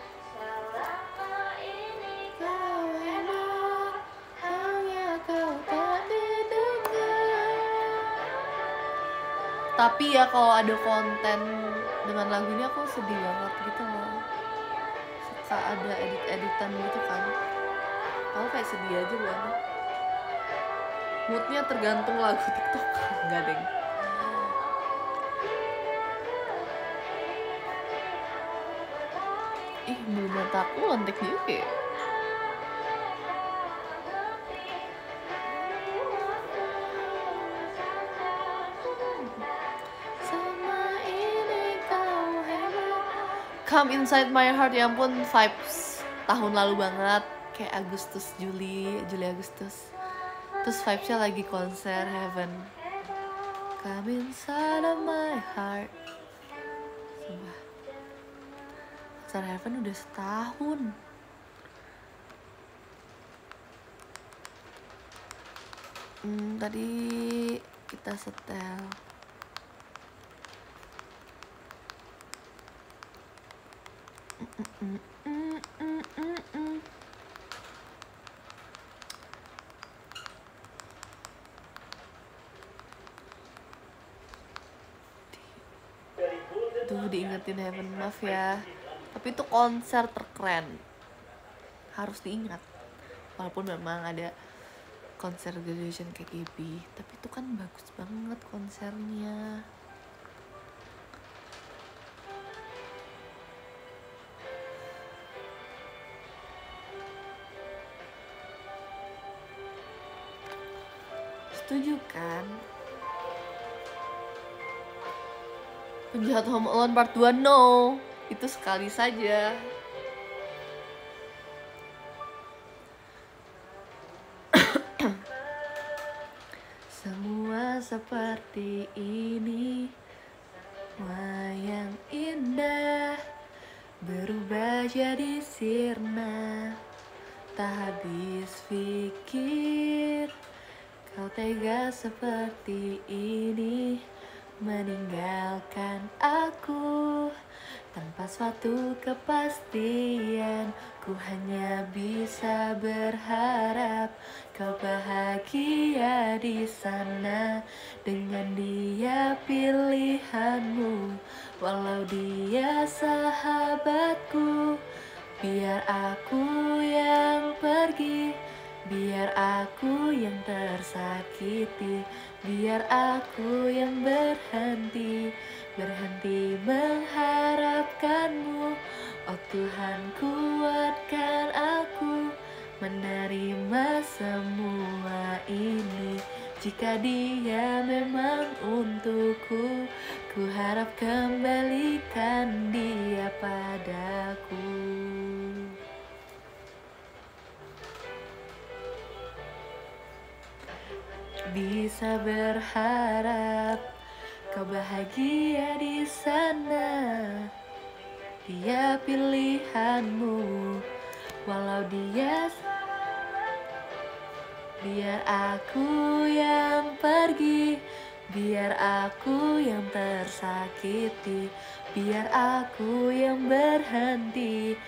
Tapi ya kalau ada konten dengan lagu ini aku sedih banget gitu loh. Suka ada edit-editan gitu kan. Aku kayak sedih aja banget. Moodnya tergantung lagu TikTok. Enggak deng. Ih, bulu mataku lontek juga ya. Come Inside My Heart, ya ampun, vibes tahun lalu banget. Kayak Agustus, Juli Agustus. Terus vibesnya lagi konser Heaven. Come Inside of My Heart. Sumpah, konser Heaven udah setahun. Tadi kita setel. Tuh diingetin Heaven, maaf ya. Tapi itu konser terkeren, harus diingat. Walaupun memang ada konser graduation KKB, tapi itu kan bagus banget konsernya. Setuju kan? Penjahat Home Alone Part 2, no. Itu sekali saja. Semua seperti ini, wayang indah berubah jadi sirna. Tak habis pikir kau tega seperti ini, meninggalkan aku tanpa suatu kepastian. Ku hanya bisa berharap kau bahagia di sana dengan dia pilihanmu, walau dia sahabatku. Biar aku yang pergi, biar aku yang tersakiti, biar aku yang berhenti mengharapkanmu. Oh Tuhan, kuatkan aku menerima semua ini. Jika dia memang untukku, ku harap kembalikan dia padaku. Bisa berharap kau bahagia di sana, dia pilihanmu, walau dia. Biar aku yang pergi, biar aku yang tersakiti, biar aku yang berhenti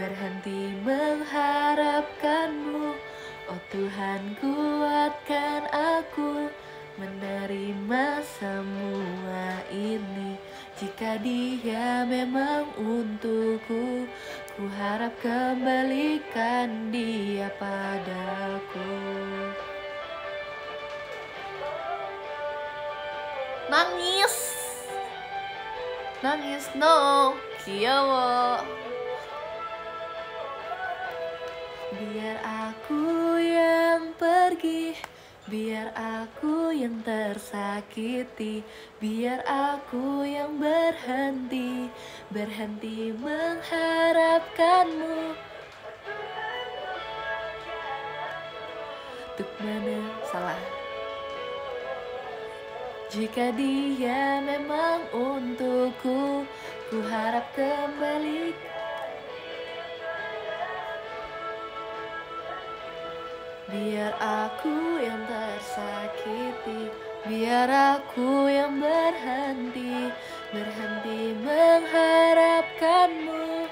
mengharapkanmu. Oh Tuhan, kuatkan aku menerima semua ini. Jika dia memang untukku, ku harap kembalikan dia padaku. Nangis. Nangis no kiyowo. Biar aku yang pergi, biar aku yang tersakiti, biar aku yang berhenti mengharapkanmu. Untuk mana salah? Jika dia memang untukku, ku harap kembali. Biar aku yang tersakiti, biar aku yang berhenti mengharapkanmu.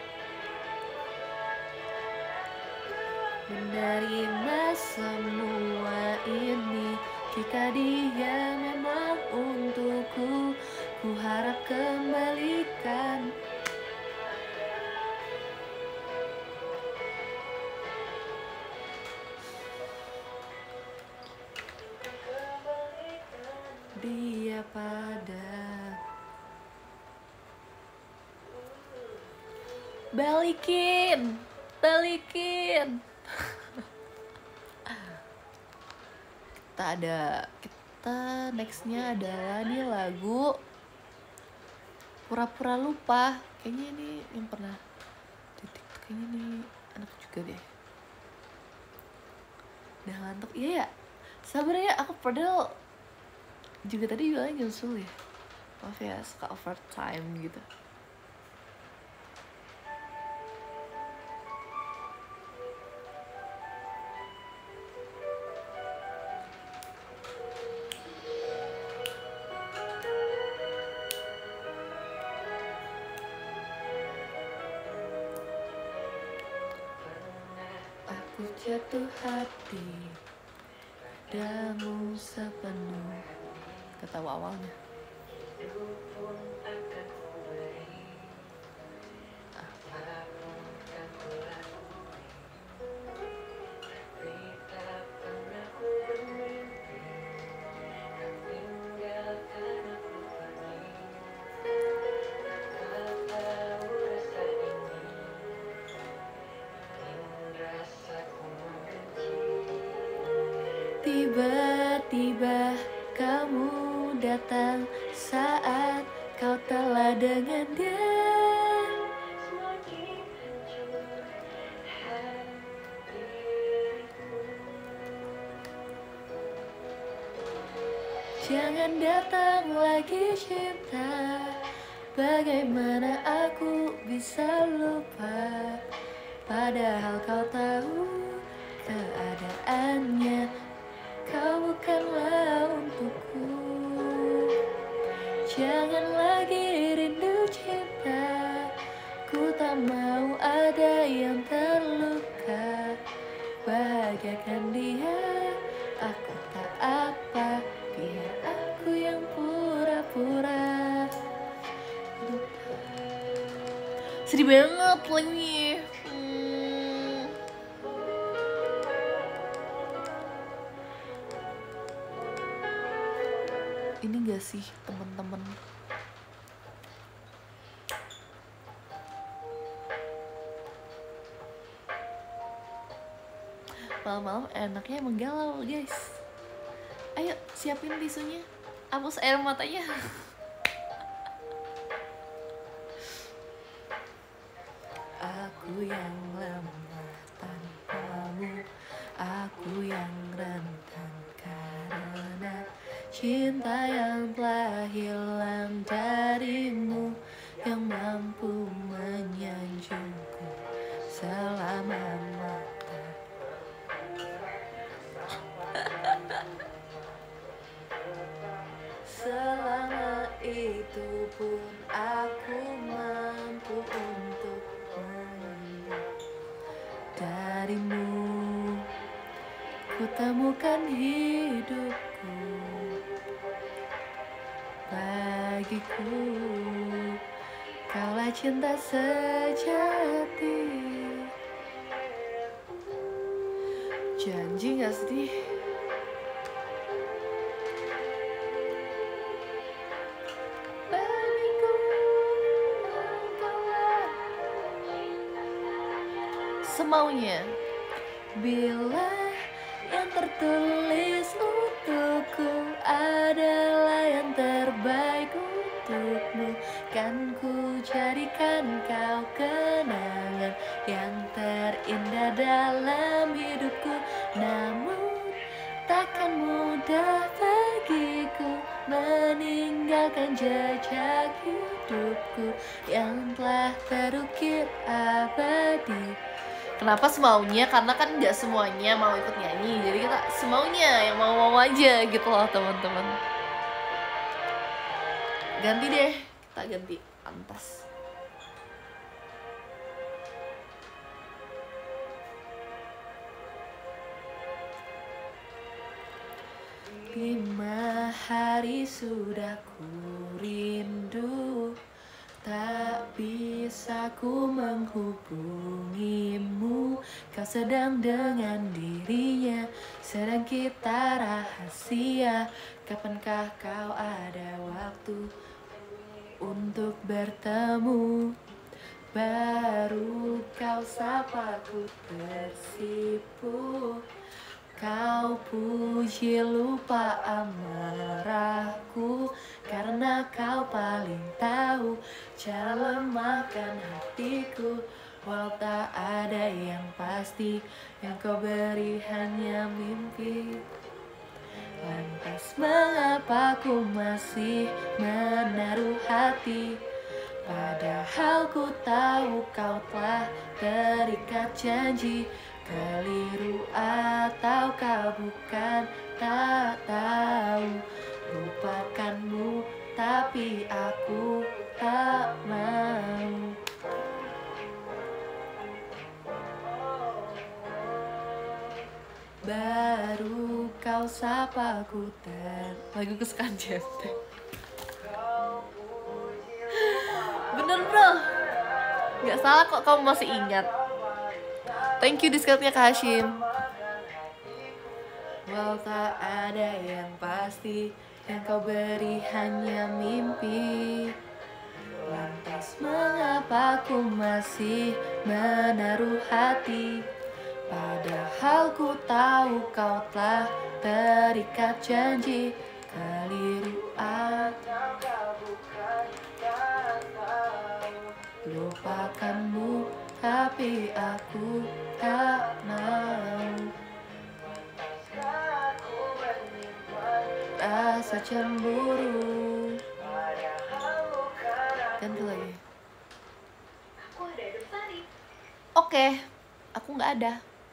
Menerima semua ini, jika dia memang untukku, ku harap kembalikan. Dia pada balikin kita nextnya adalah nih lagu Pura-Pura Lupa. Kayaknya ini yang pernah di TikTok, kayaknya ini enak juga deh. Udah ngantuk, iya ya, sabar ya, aku padahal juga tadi bilangnya nyusul ya, maaf ya, suka overtime gitu. Aku jatuh hati padamu sepenuh, ketawa awalnya. Tiba-tiba kamu datang saat kau telah dengan dia. Jangan datang lagi cinta, bagaimana aku bisa lupa, padahal kau tahu keadaannya, kau bukanlah untukku. Jangan lagi rindu cinta, ku tak mau ada yang terluka. Bahagiakan dia, aku tak apa, biar aku yang pura-pura lupa. Sedih banget lagi. Ini gak sih temen-temen, malam-malam enaknya emang galau guys. Ayo siapin tisunya, hapus air matanya. Aku yang lemah tanpamu, aku yang rentan karena cinta yang telah hilang darimu, yang mampu menyanjungku selama-lamanya. Selama itu pun aku mampu untuk mengambil darimu. Ku temukan hidupku, bagiku kaulah cinta sejati. Janji gak sedih? Bagiku semaunya. Bila yang tertulis untukku adalah yang terbaik untukmu, kan ku jadikan kau kenangan yang terindah dalam hidupku. Namun takkan mudah bagiku meninggalkan jejak hidupku yang telah terukir abadi. Kenapa semaunya? Karena kan nggak semuanya mau ikut nyanyi, jadi kita semaunya yang mau aja gitu loh teman-teman. Ganti deh, kita ganti pantas. Lima hari sudah ku rindu, tak bisa ku menghubungimu. Kau sedang dengan dirinya, sedang kita rahasia. Kapankah kau ada waktu untuk bertemu? Baru kau sapa ku tersipu. Kau puji lupa amarahku, karena kau paling tahu cara lemahkan hatiku. Walau tak ada yang pasti, yang kau beri hanya mimpi. Lantas mengapa ku masih menaruh hati, padahal ku tahu kau telah terikat janji. Keliru ataukah bukan, tak tahu. Lupakanmu tapi aku tak mau. Baru kau sapa ku lagu kesukaan Jente. Bener bro, gak salah kok kamu masih ingat. Thank you diskatnya Kak Hashim. Walau tak ada yang pasti, yang kau beri hanya mimpi. Lantas mengapa ku masih menaruh hati, padahal ku tahu kau telah terikat janji. Keliru ataukah bukan, tak tahu. Lupakanmu tapi aku tak mau. Rasa cemburu. Ganti lagi. Aku ada Dosari. Oke, aku nggak ada.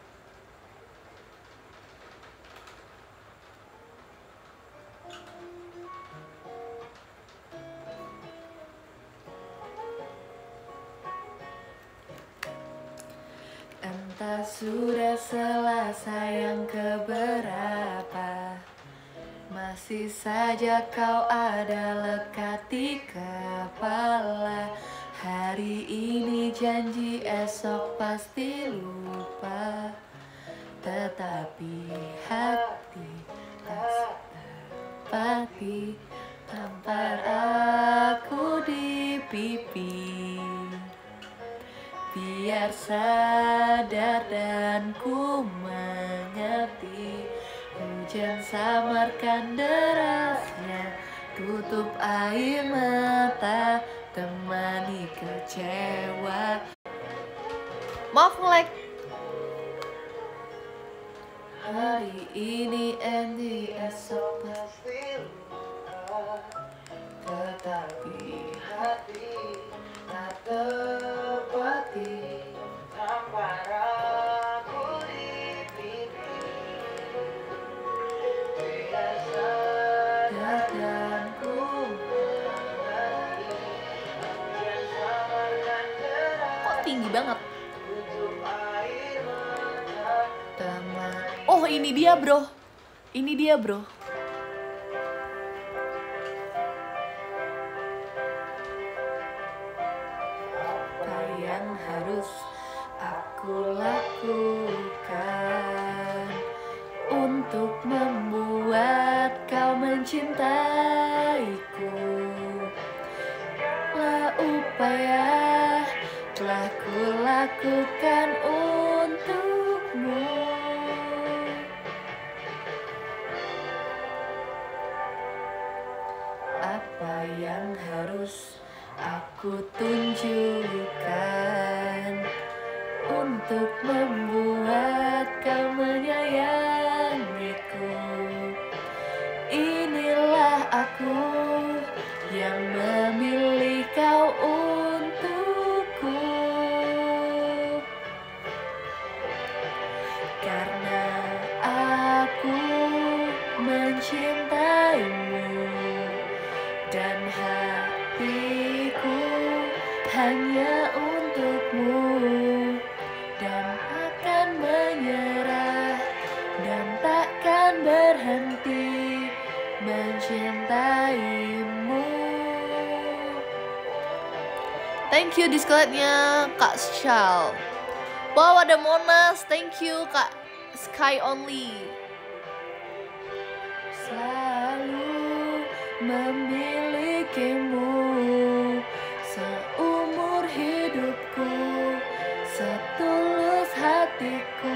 Entah sudah selesai yang keberapa, masih saja kau ada lekat di kepala. Hari ini janji, esok pasti lupa. Tetapi hati tak sepati tampar aku di pipi. Biar sadar dan ku mengerti, hujan samarkan derasnya, tutup air mata, temani kecewa. Maaf nge-lag. Hari ini Andy, esok pasti lupa. Tetapi hati tak tepati tampar aku di pipi. Biar sadar dan ku mengerti, hujan samarkan derasnya. Kok tinggi banget? Tutup air mata, teman. Oh ini dia bro. Ini dia bro. Yang harus aku lakukan untuk membuat kau mencintaiku. Lah upaya telah kulakukan untukmu. Apa yang harus aku tunjukkan untuk membuat kau menyayangiku? Inilah aku yang memilih kau untukku, karena aku mencintaimu dan hatiku hanya untukmu, dan akan menyerah dan takkan berhenti mencintaimu. Thank you Discord-nya Kak Shal. Wow, ada Monas. Thank you Kak Sky Only. Selalu memilikimu seumur hidupku, setulus hatiku.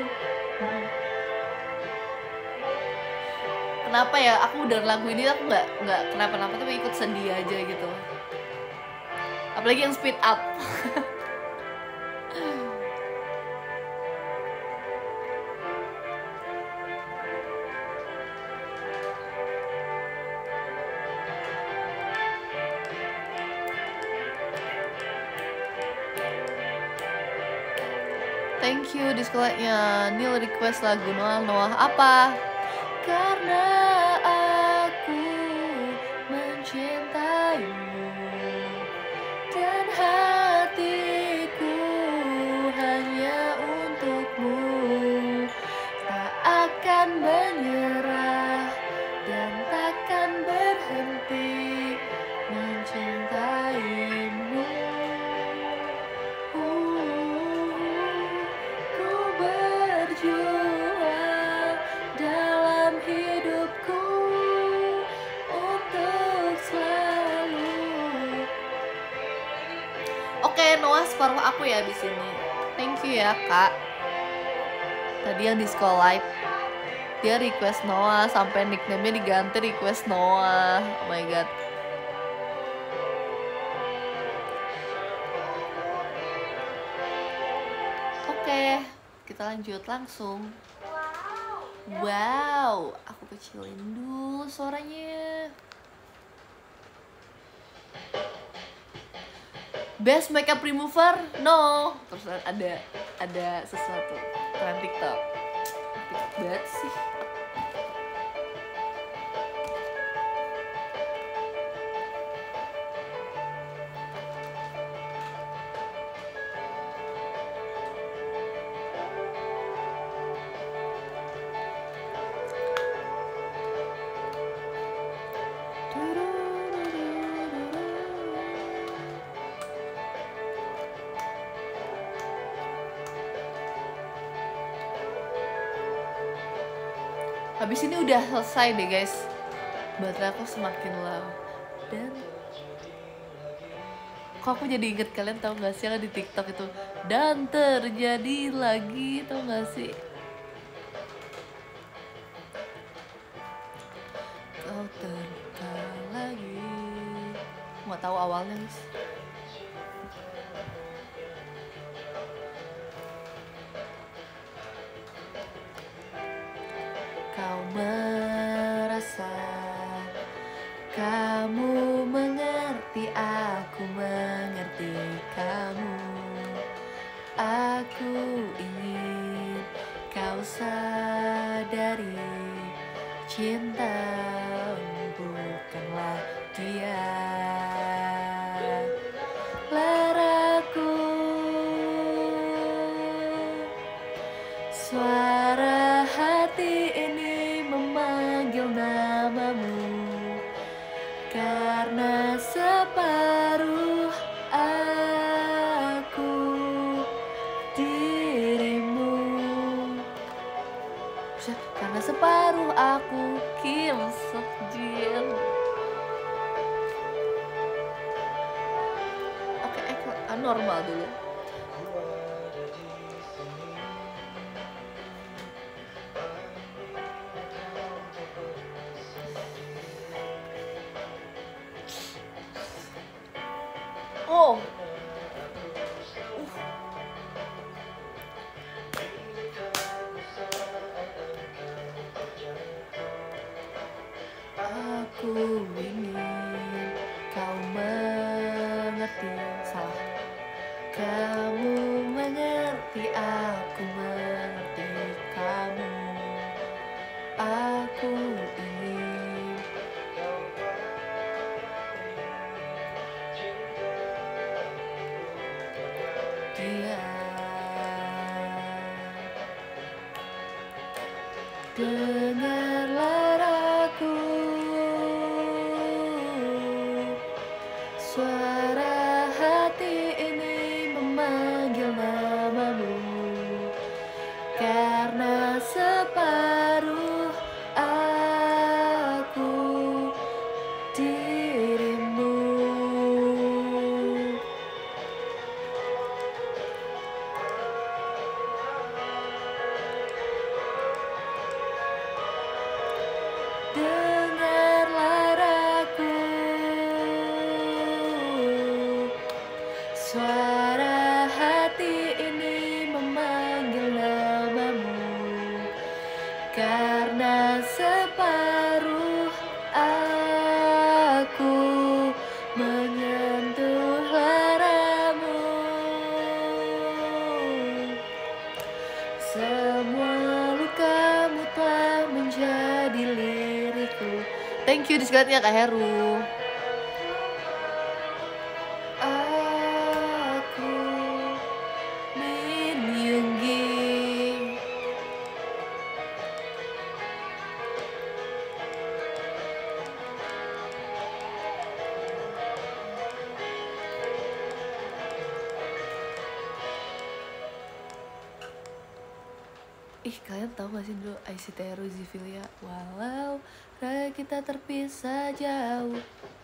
Kenapa ya? Aku udah lagu ini aku nggak kenapa-napa tapi ikut sedih aja gitu. Apalagi yang speed up. Thank you Discord-nya. Nil request lagu Noah apa? Karena aku mencintaimu dan hatiku hanya untukmu, tak akan menyerah dan takkan berhenti mencintaimu. Ku berjuang dalam hidupku untuk selalu. Oke, Noah separuh aku ya di sini. Thank you ya Kak. Tadi yang di School Live dia request Noah sampai nickname-nya diganti request Noah. Oh my god. Oke, kita lanjut langsung. Wow, aku kecilin dulu suaranya. Best makeup remover? No. Terus ada sesuatu tren TikTok. TikTok banget sih. Habis ini udah selesai deh guys. Baterai aku semakin low. Dan kok aku jadi inget, kalian tau gak sih yang di TikTok itu dan terjadi lagi, tau gak sih? Kau terluka lagi. Nggak tahu awalnya guys. Kau merasa kamu mengerti, aku mengerti kamu. Aku ingin kau sadari, cinta bukanlah dia. Laraku, suara hati ini memanggil namamu, karena separuh aku dirimu. Karena separuh aku Kim Sok Jin. Oke, anu normal dulu. Oh, aku ingin kau mengerti. Salah. Kamu mengerti, aku mengerti kamu. Aku ingin dia. Dengarlah aku, suara hati ini memanggil namamu, karena separuh aku dirimu. Dengarlah aku, suara hati ini memanggil namamu, karena separuh aku menyentuh laramu. Semua lukamu telah menjadi lirikku. Thank you diskatnya Kak Heru. Aku Min Yoongi. Ih, kalian tahu gak sih dulu Aisiteru Zivilia? Walau raga kita terpisah jauh.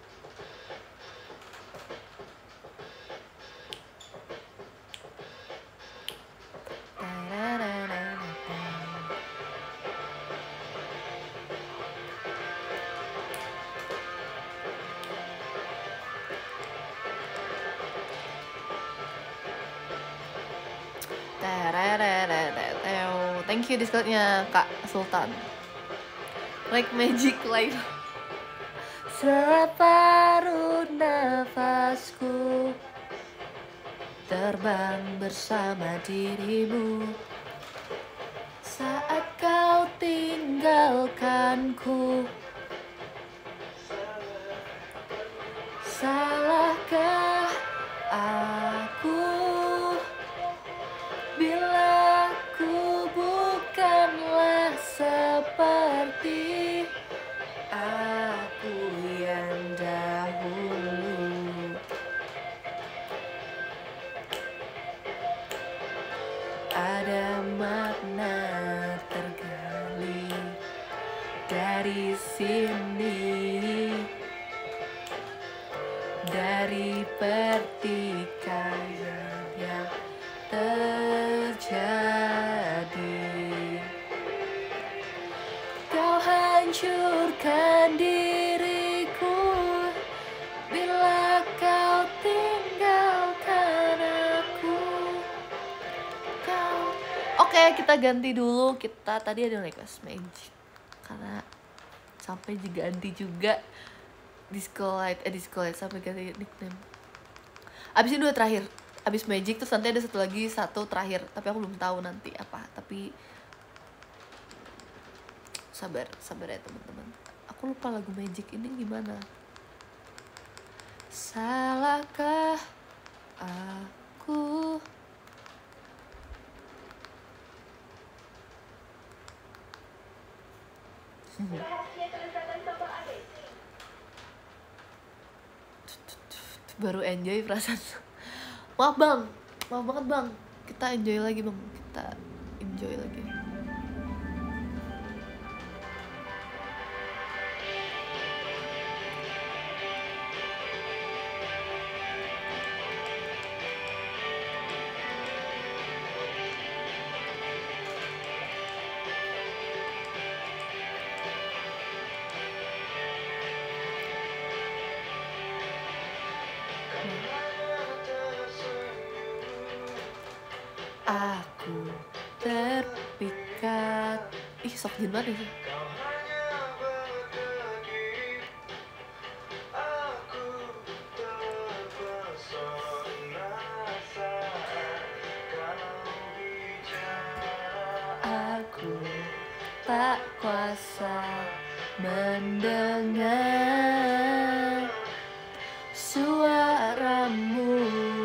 Thank you Discordnya Kak Sultan. Like magic lain. Separuh nafasku terbang bersama dirimu saat kau tinggalkanku. Salahkah aku bila ku bukanlah seperti aku yang dahulu? Ada makna tergali dari sini, dari pertikaian yang terjadi. Kau hancurkan diriku bila kau tinggalkan aku. Oke, kita ganti dulu. Kita tadi ada request magic karena sampai juga ganti juga Disco Light sampai ganti nickname. Abis ini 2 terakhir, abis magic terus nanti ada satu terakhir, tapi aku belum tahu nanti apa. Tapi sabar ya teman-teman. Aku lupa lagu magic ini gimana. Salahkah aku? Baru enjoy perasaan. Maaf banget bang. Kita enjoy lagi bang. Aku terpikat. Ih, sok jin banget sih. Aku tak kuasa mendengar suaramu.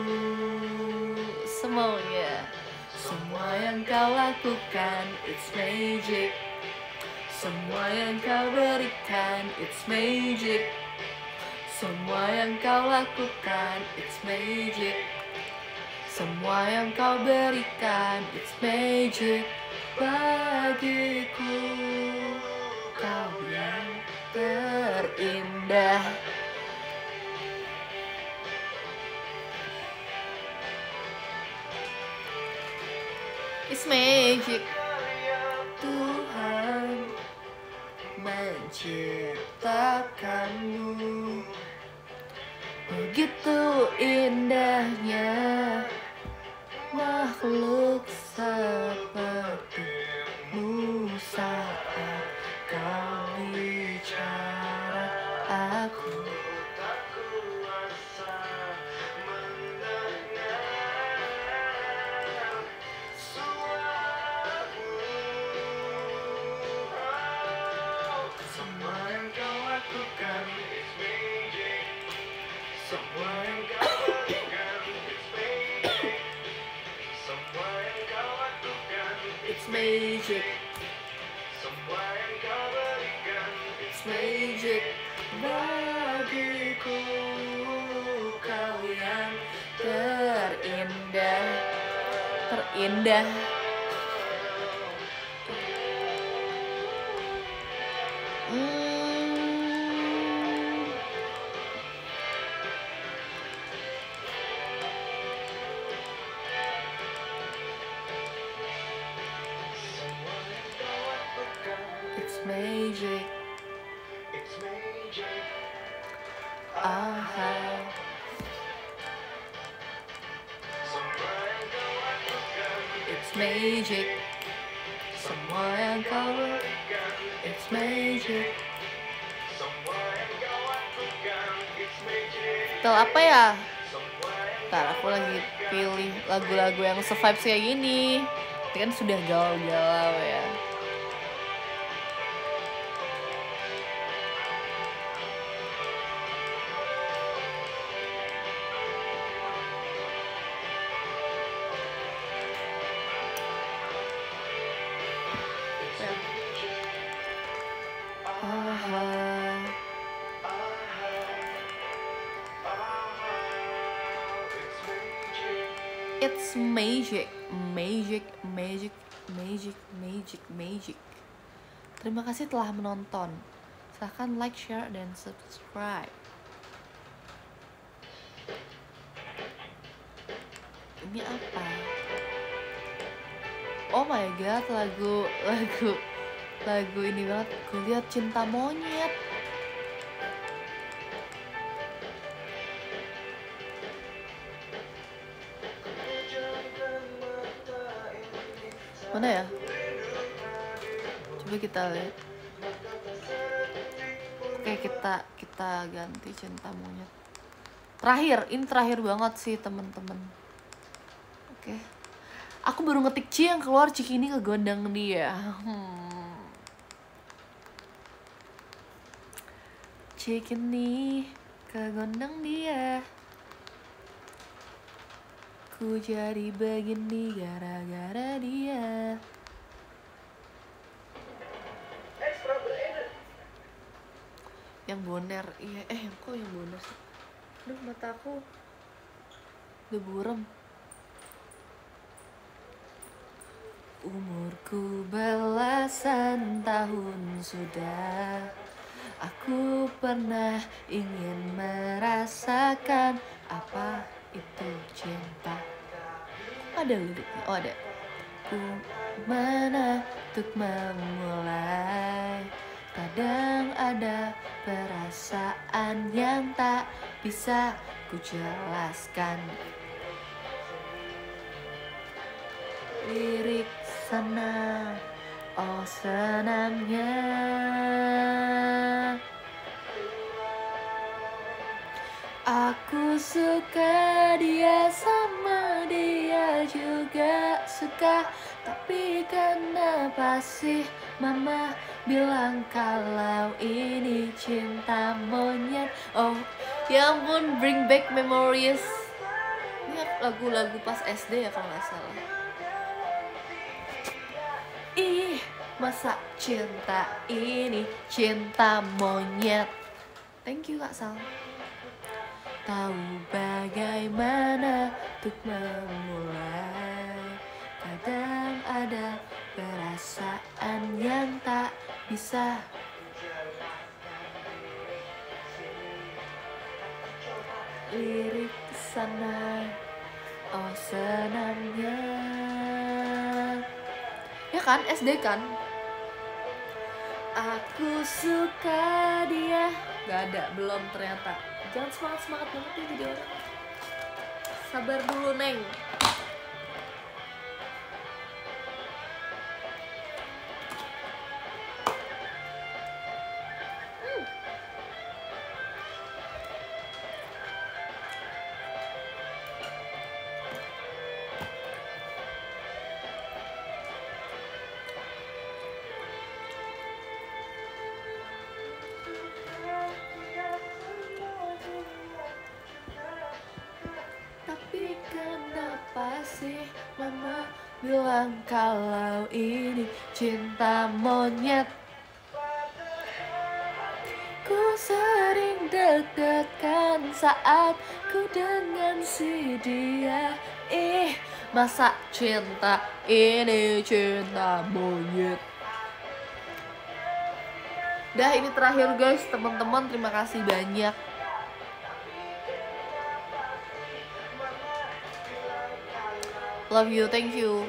Semuanya, semua yang kau lakukan, it's magic. Semua yang kau berikan, it's magic. Semua yang kau lakukan, it's magic. Semua yang kau berikan, it's magic. Bagiku, kau yang terindah. It's magic. Tuhan menciptakanmu, begitu indahnya makhluk sepertimu. Saat kau bicara, aku tak kuasa mendengar suaramu. Semua yang kau lakukan, it's magic. Semua yang kau lakukan, it's magic. Semua yang kau lakukan, it's magic. Semua yang kau berikan, it's magic. Bagiku, kau yang terindah. Terindah. It's magic. It's magic. Aha. It's magic. Semua yang kau berikan, it's magic. Semua yang kau lakukan, it's magic. Tahu apa ya? Ntar aku lagi pilih lagu-lagu yang se-vibes kayak gini. Ini kan sudah galau-galau ya. It's magic, magic, magic, magic, magic, magic. Terima kasih telah menonton. Silahkan like, share, dan subscribe. Ini apa? Oh my god, lagu ini banget. Kulihat Cinta Monyet. Mana ya? Coba kita lihat. Oke, kita ganti Cinta Monyet. Ini terakhir banget sih, teman-teman. Oke. Aku baru ngetik C yang keluar Cikini kegondang dia. Cikini kegondang dia. Ku jadi begini gara-gara dia. Yang boner, iya. Kok yang boner sih? Aduh, mataku udah buram. Umurku belasan tahun sudah, aku pernah ingin merasakan apa itu cinta. Ada liriknya, oh ada. Ku mana untuk memulai, kadang ada perasaan yang tak bisa ku jelaskan. lirik sana, oh senangnya. Aku suka dia sama dia juga suka, tapi kenapa sih mama bilang kalau ini cinta monyet? Oh ya ampun, bring back memories. Ini lagu-lagu pas SD ya kalau nggak salah. Ih, masa cinta ini cinta monyet. Thank you Kak Sal. Tahu bagaimana untuk memulai. Kadang ada perasaan yang tak bisa lirik sana, oh senangnya. Ya kan, SD kan? Aku suka dia. Gak ada, belum ternyata. Jangan semangat-semangat banget nih jadi orang. Sabar dulu, Neng. Tapi kenapa sih mama bilang kalau ini cinta monyet? Ku sering deg-degan saat ku dengan si dia. Ih, masa cinta ini cinta monyet? Dah, ini terakhir guys, teman-teman, terima kasih banyak. Love you, thank you.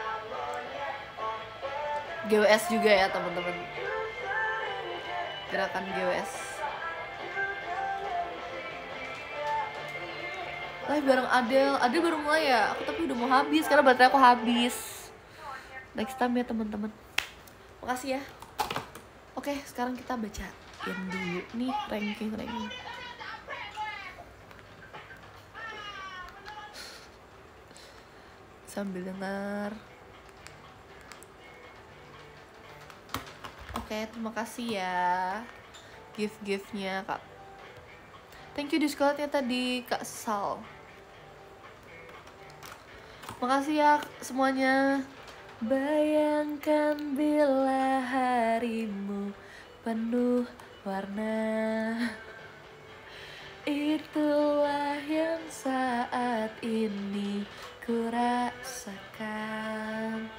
GWS juga ya teman-teman. Gerakan GWS. Live bareng Adele. Adele baru mulai ya. Aku tapi udah mau habis karena baterai aku habis. Next time ya teman-teman. Makasih ya. Oke, sekarang kita bacain dulu nih ranking. Sambil dengar. Oke, terima kasih ya gift-giftnya Kak. Thank you Discordnya tadi Kak Sal. Makasih ya semuanya. Bayangkan bila harimu penuh warna, itulah yang saat ini ku rasakan.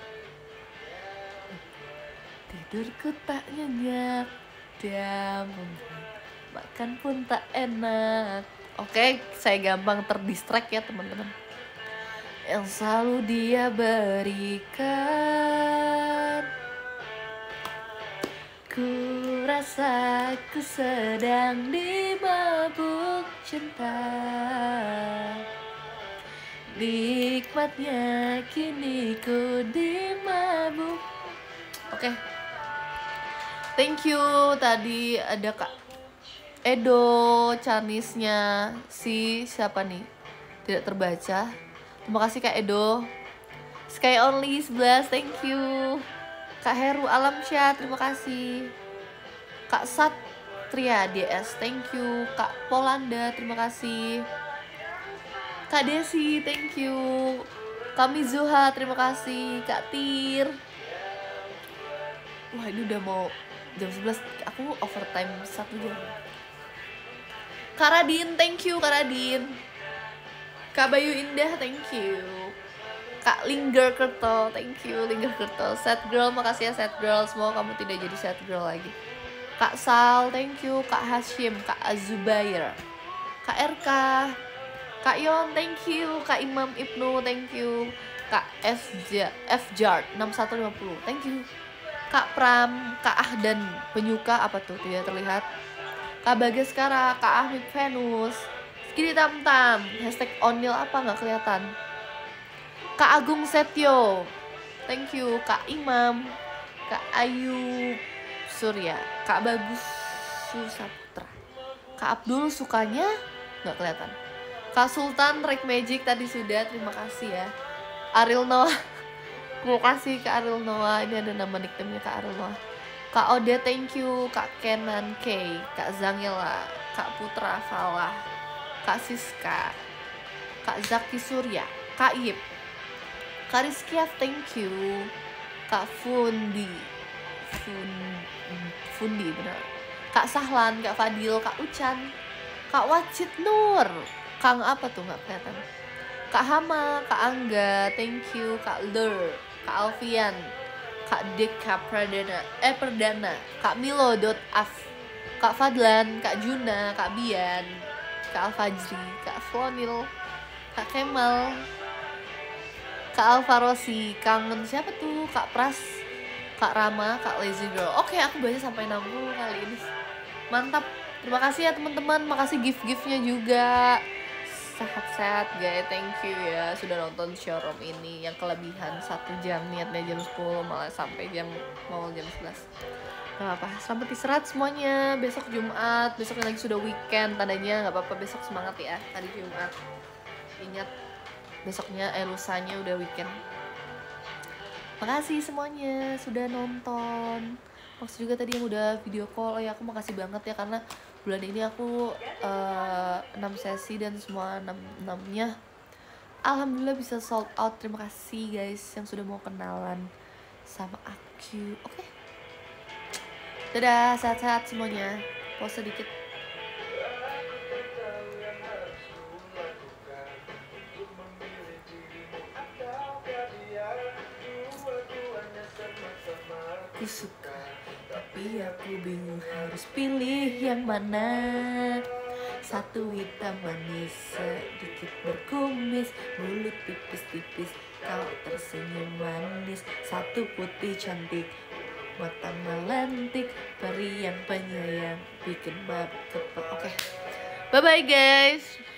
Tidurku tak nyenyak dan makan pun tak enak. Oke, saya gampang terdistract ya teman-teman. Yang selalu dia berikan. Ku rasa ku sedang dimabuk cinta. Nikmatnya kini ku dimabuk. Oke. Thank you. Tadi ada Kak Edo, Chinese-nya si siapa nih? Tidak terbaca. Terima kasih Kak Edo. Sky Only 11, thank you. Kak Heru Alamsyah, terima kasih. Kak Satria DS, thank you. Kak Polanda, terima kasih. Kak Desi, thank you. Kak Mizuha, terima kasih. Kak Tir. Wah, ini udah mau jam 11. Aku overtime 1 jam. Kak Radin, thank you Kak Radin. Kak Bayu Indah, thank you. Kak Lingger Kerto, thank you Lingger Kerto. Sad Girl, makasih ya Sad Girl. Semoga kamu tidak jadi sad girl lagi. Kak Sal, thank you. Kak Hashim, Kak Azubair, Kak RK, Kak Yon, thank you. Kak Imam Ibnu, thank you. Kak Fjard 6150, thank you. Kak Pram, Kak Ahdan, penyuka apa tuh tidak terlihat. Kak Bagaskara, Kak Ahmid Venus, Skidi Tam Tam, hashtag Onil apa nggak kelihatan. Kak Agung Setio, thank you. Kak Imam, Kak Ayu Surya, Kak Bagus Susaputra, Kak Abdul sukanya nggak kelihatan. Kak Sultan Rek Magic tadi sudah, terima kasih ya. Ariel Noah, terima kasih Kak Ariel Noah. Ini ada nama nickname-nya Kak Ariel Noah. Kak Ode thank you. Kak Kenan K, Kak Zangela, Kak Putra Falah, Kak Siska, Kak Zaki Surya, Kak Ip, Kak Rizkia thank you. Kak Fundi benar. Kak Sahlan, Kak Fadil, Kak Ucan, Kak Wacit Nur, Kang apa tuh nggak kelihatan. Kak Hama, Kak Angga, thank you. Kak Lur, Kak Alfian, Kak Deka Perdana, Kak Milo.af, Kak Fadlan, Kak Juna, Kak Bian, Kak Alfajri, Kak Flonil, Kak Kemal, Kak Alvarosi, kangen siapa tuh? Kak Pras, Kak Rama, Kak Lazy Girl. Oke, aku baca sampai 60 kali ini. Mantap. Terima kasih ya teman-teman. Makasih gift-giftnya juga. Sehat-sehat guys. Thank you ya sudah nonton showroom ini yang kelebihan 1 jam, niatnya jam 10 malah sampai mau jam 11. Gak apa-apa. Selamat istirahat semuanya. Besok Jumat, besoknya lagi sudah weekend tandanya. Gak apa-apa, besok semangat ya. Tadi Jumat. Ingat besoknya lusanya udah weekend. Makasih semuanya sudah nonton. Makasih juga tadi yang udah video call. Ya aku makasih banget ya karena bulan ini aku 6 sesi dan semua 6-nya alhamdulillah bisa sold out. Terima kasih guys yang sudah mau kenalan sama aku. Oke. Dadah, sehat-sehat semuanya. Pause sedikit. Aku suka, tapi aku bingung harus pilih yang mana. Satu hitam manis, sedikit berkumis, mulut tipis-tipis, kau tersenyum manis. Satu putih cantik, mata melentik, peri yang penyayang, bikin mabuk. Oke, bye-bye guys.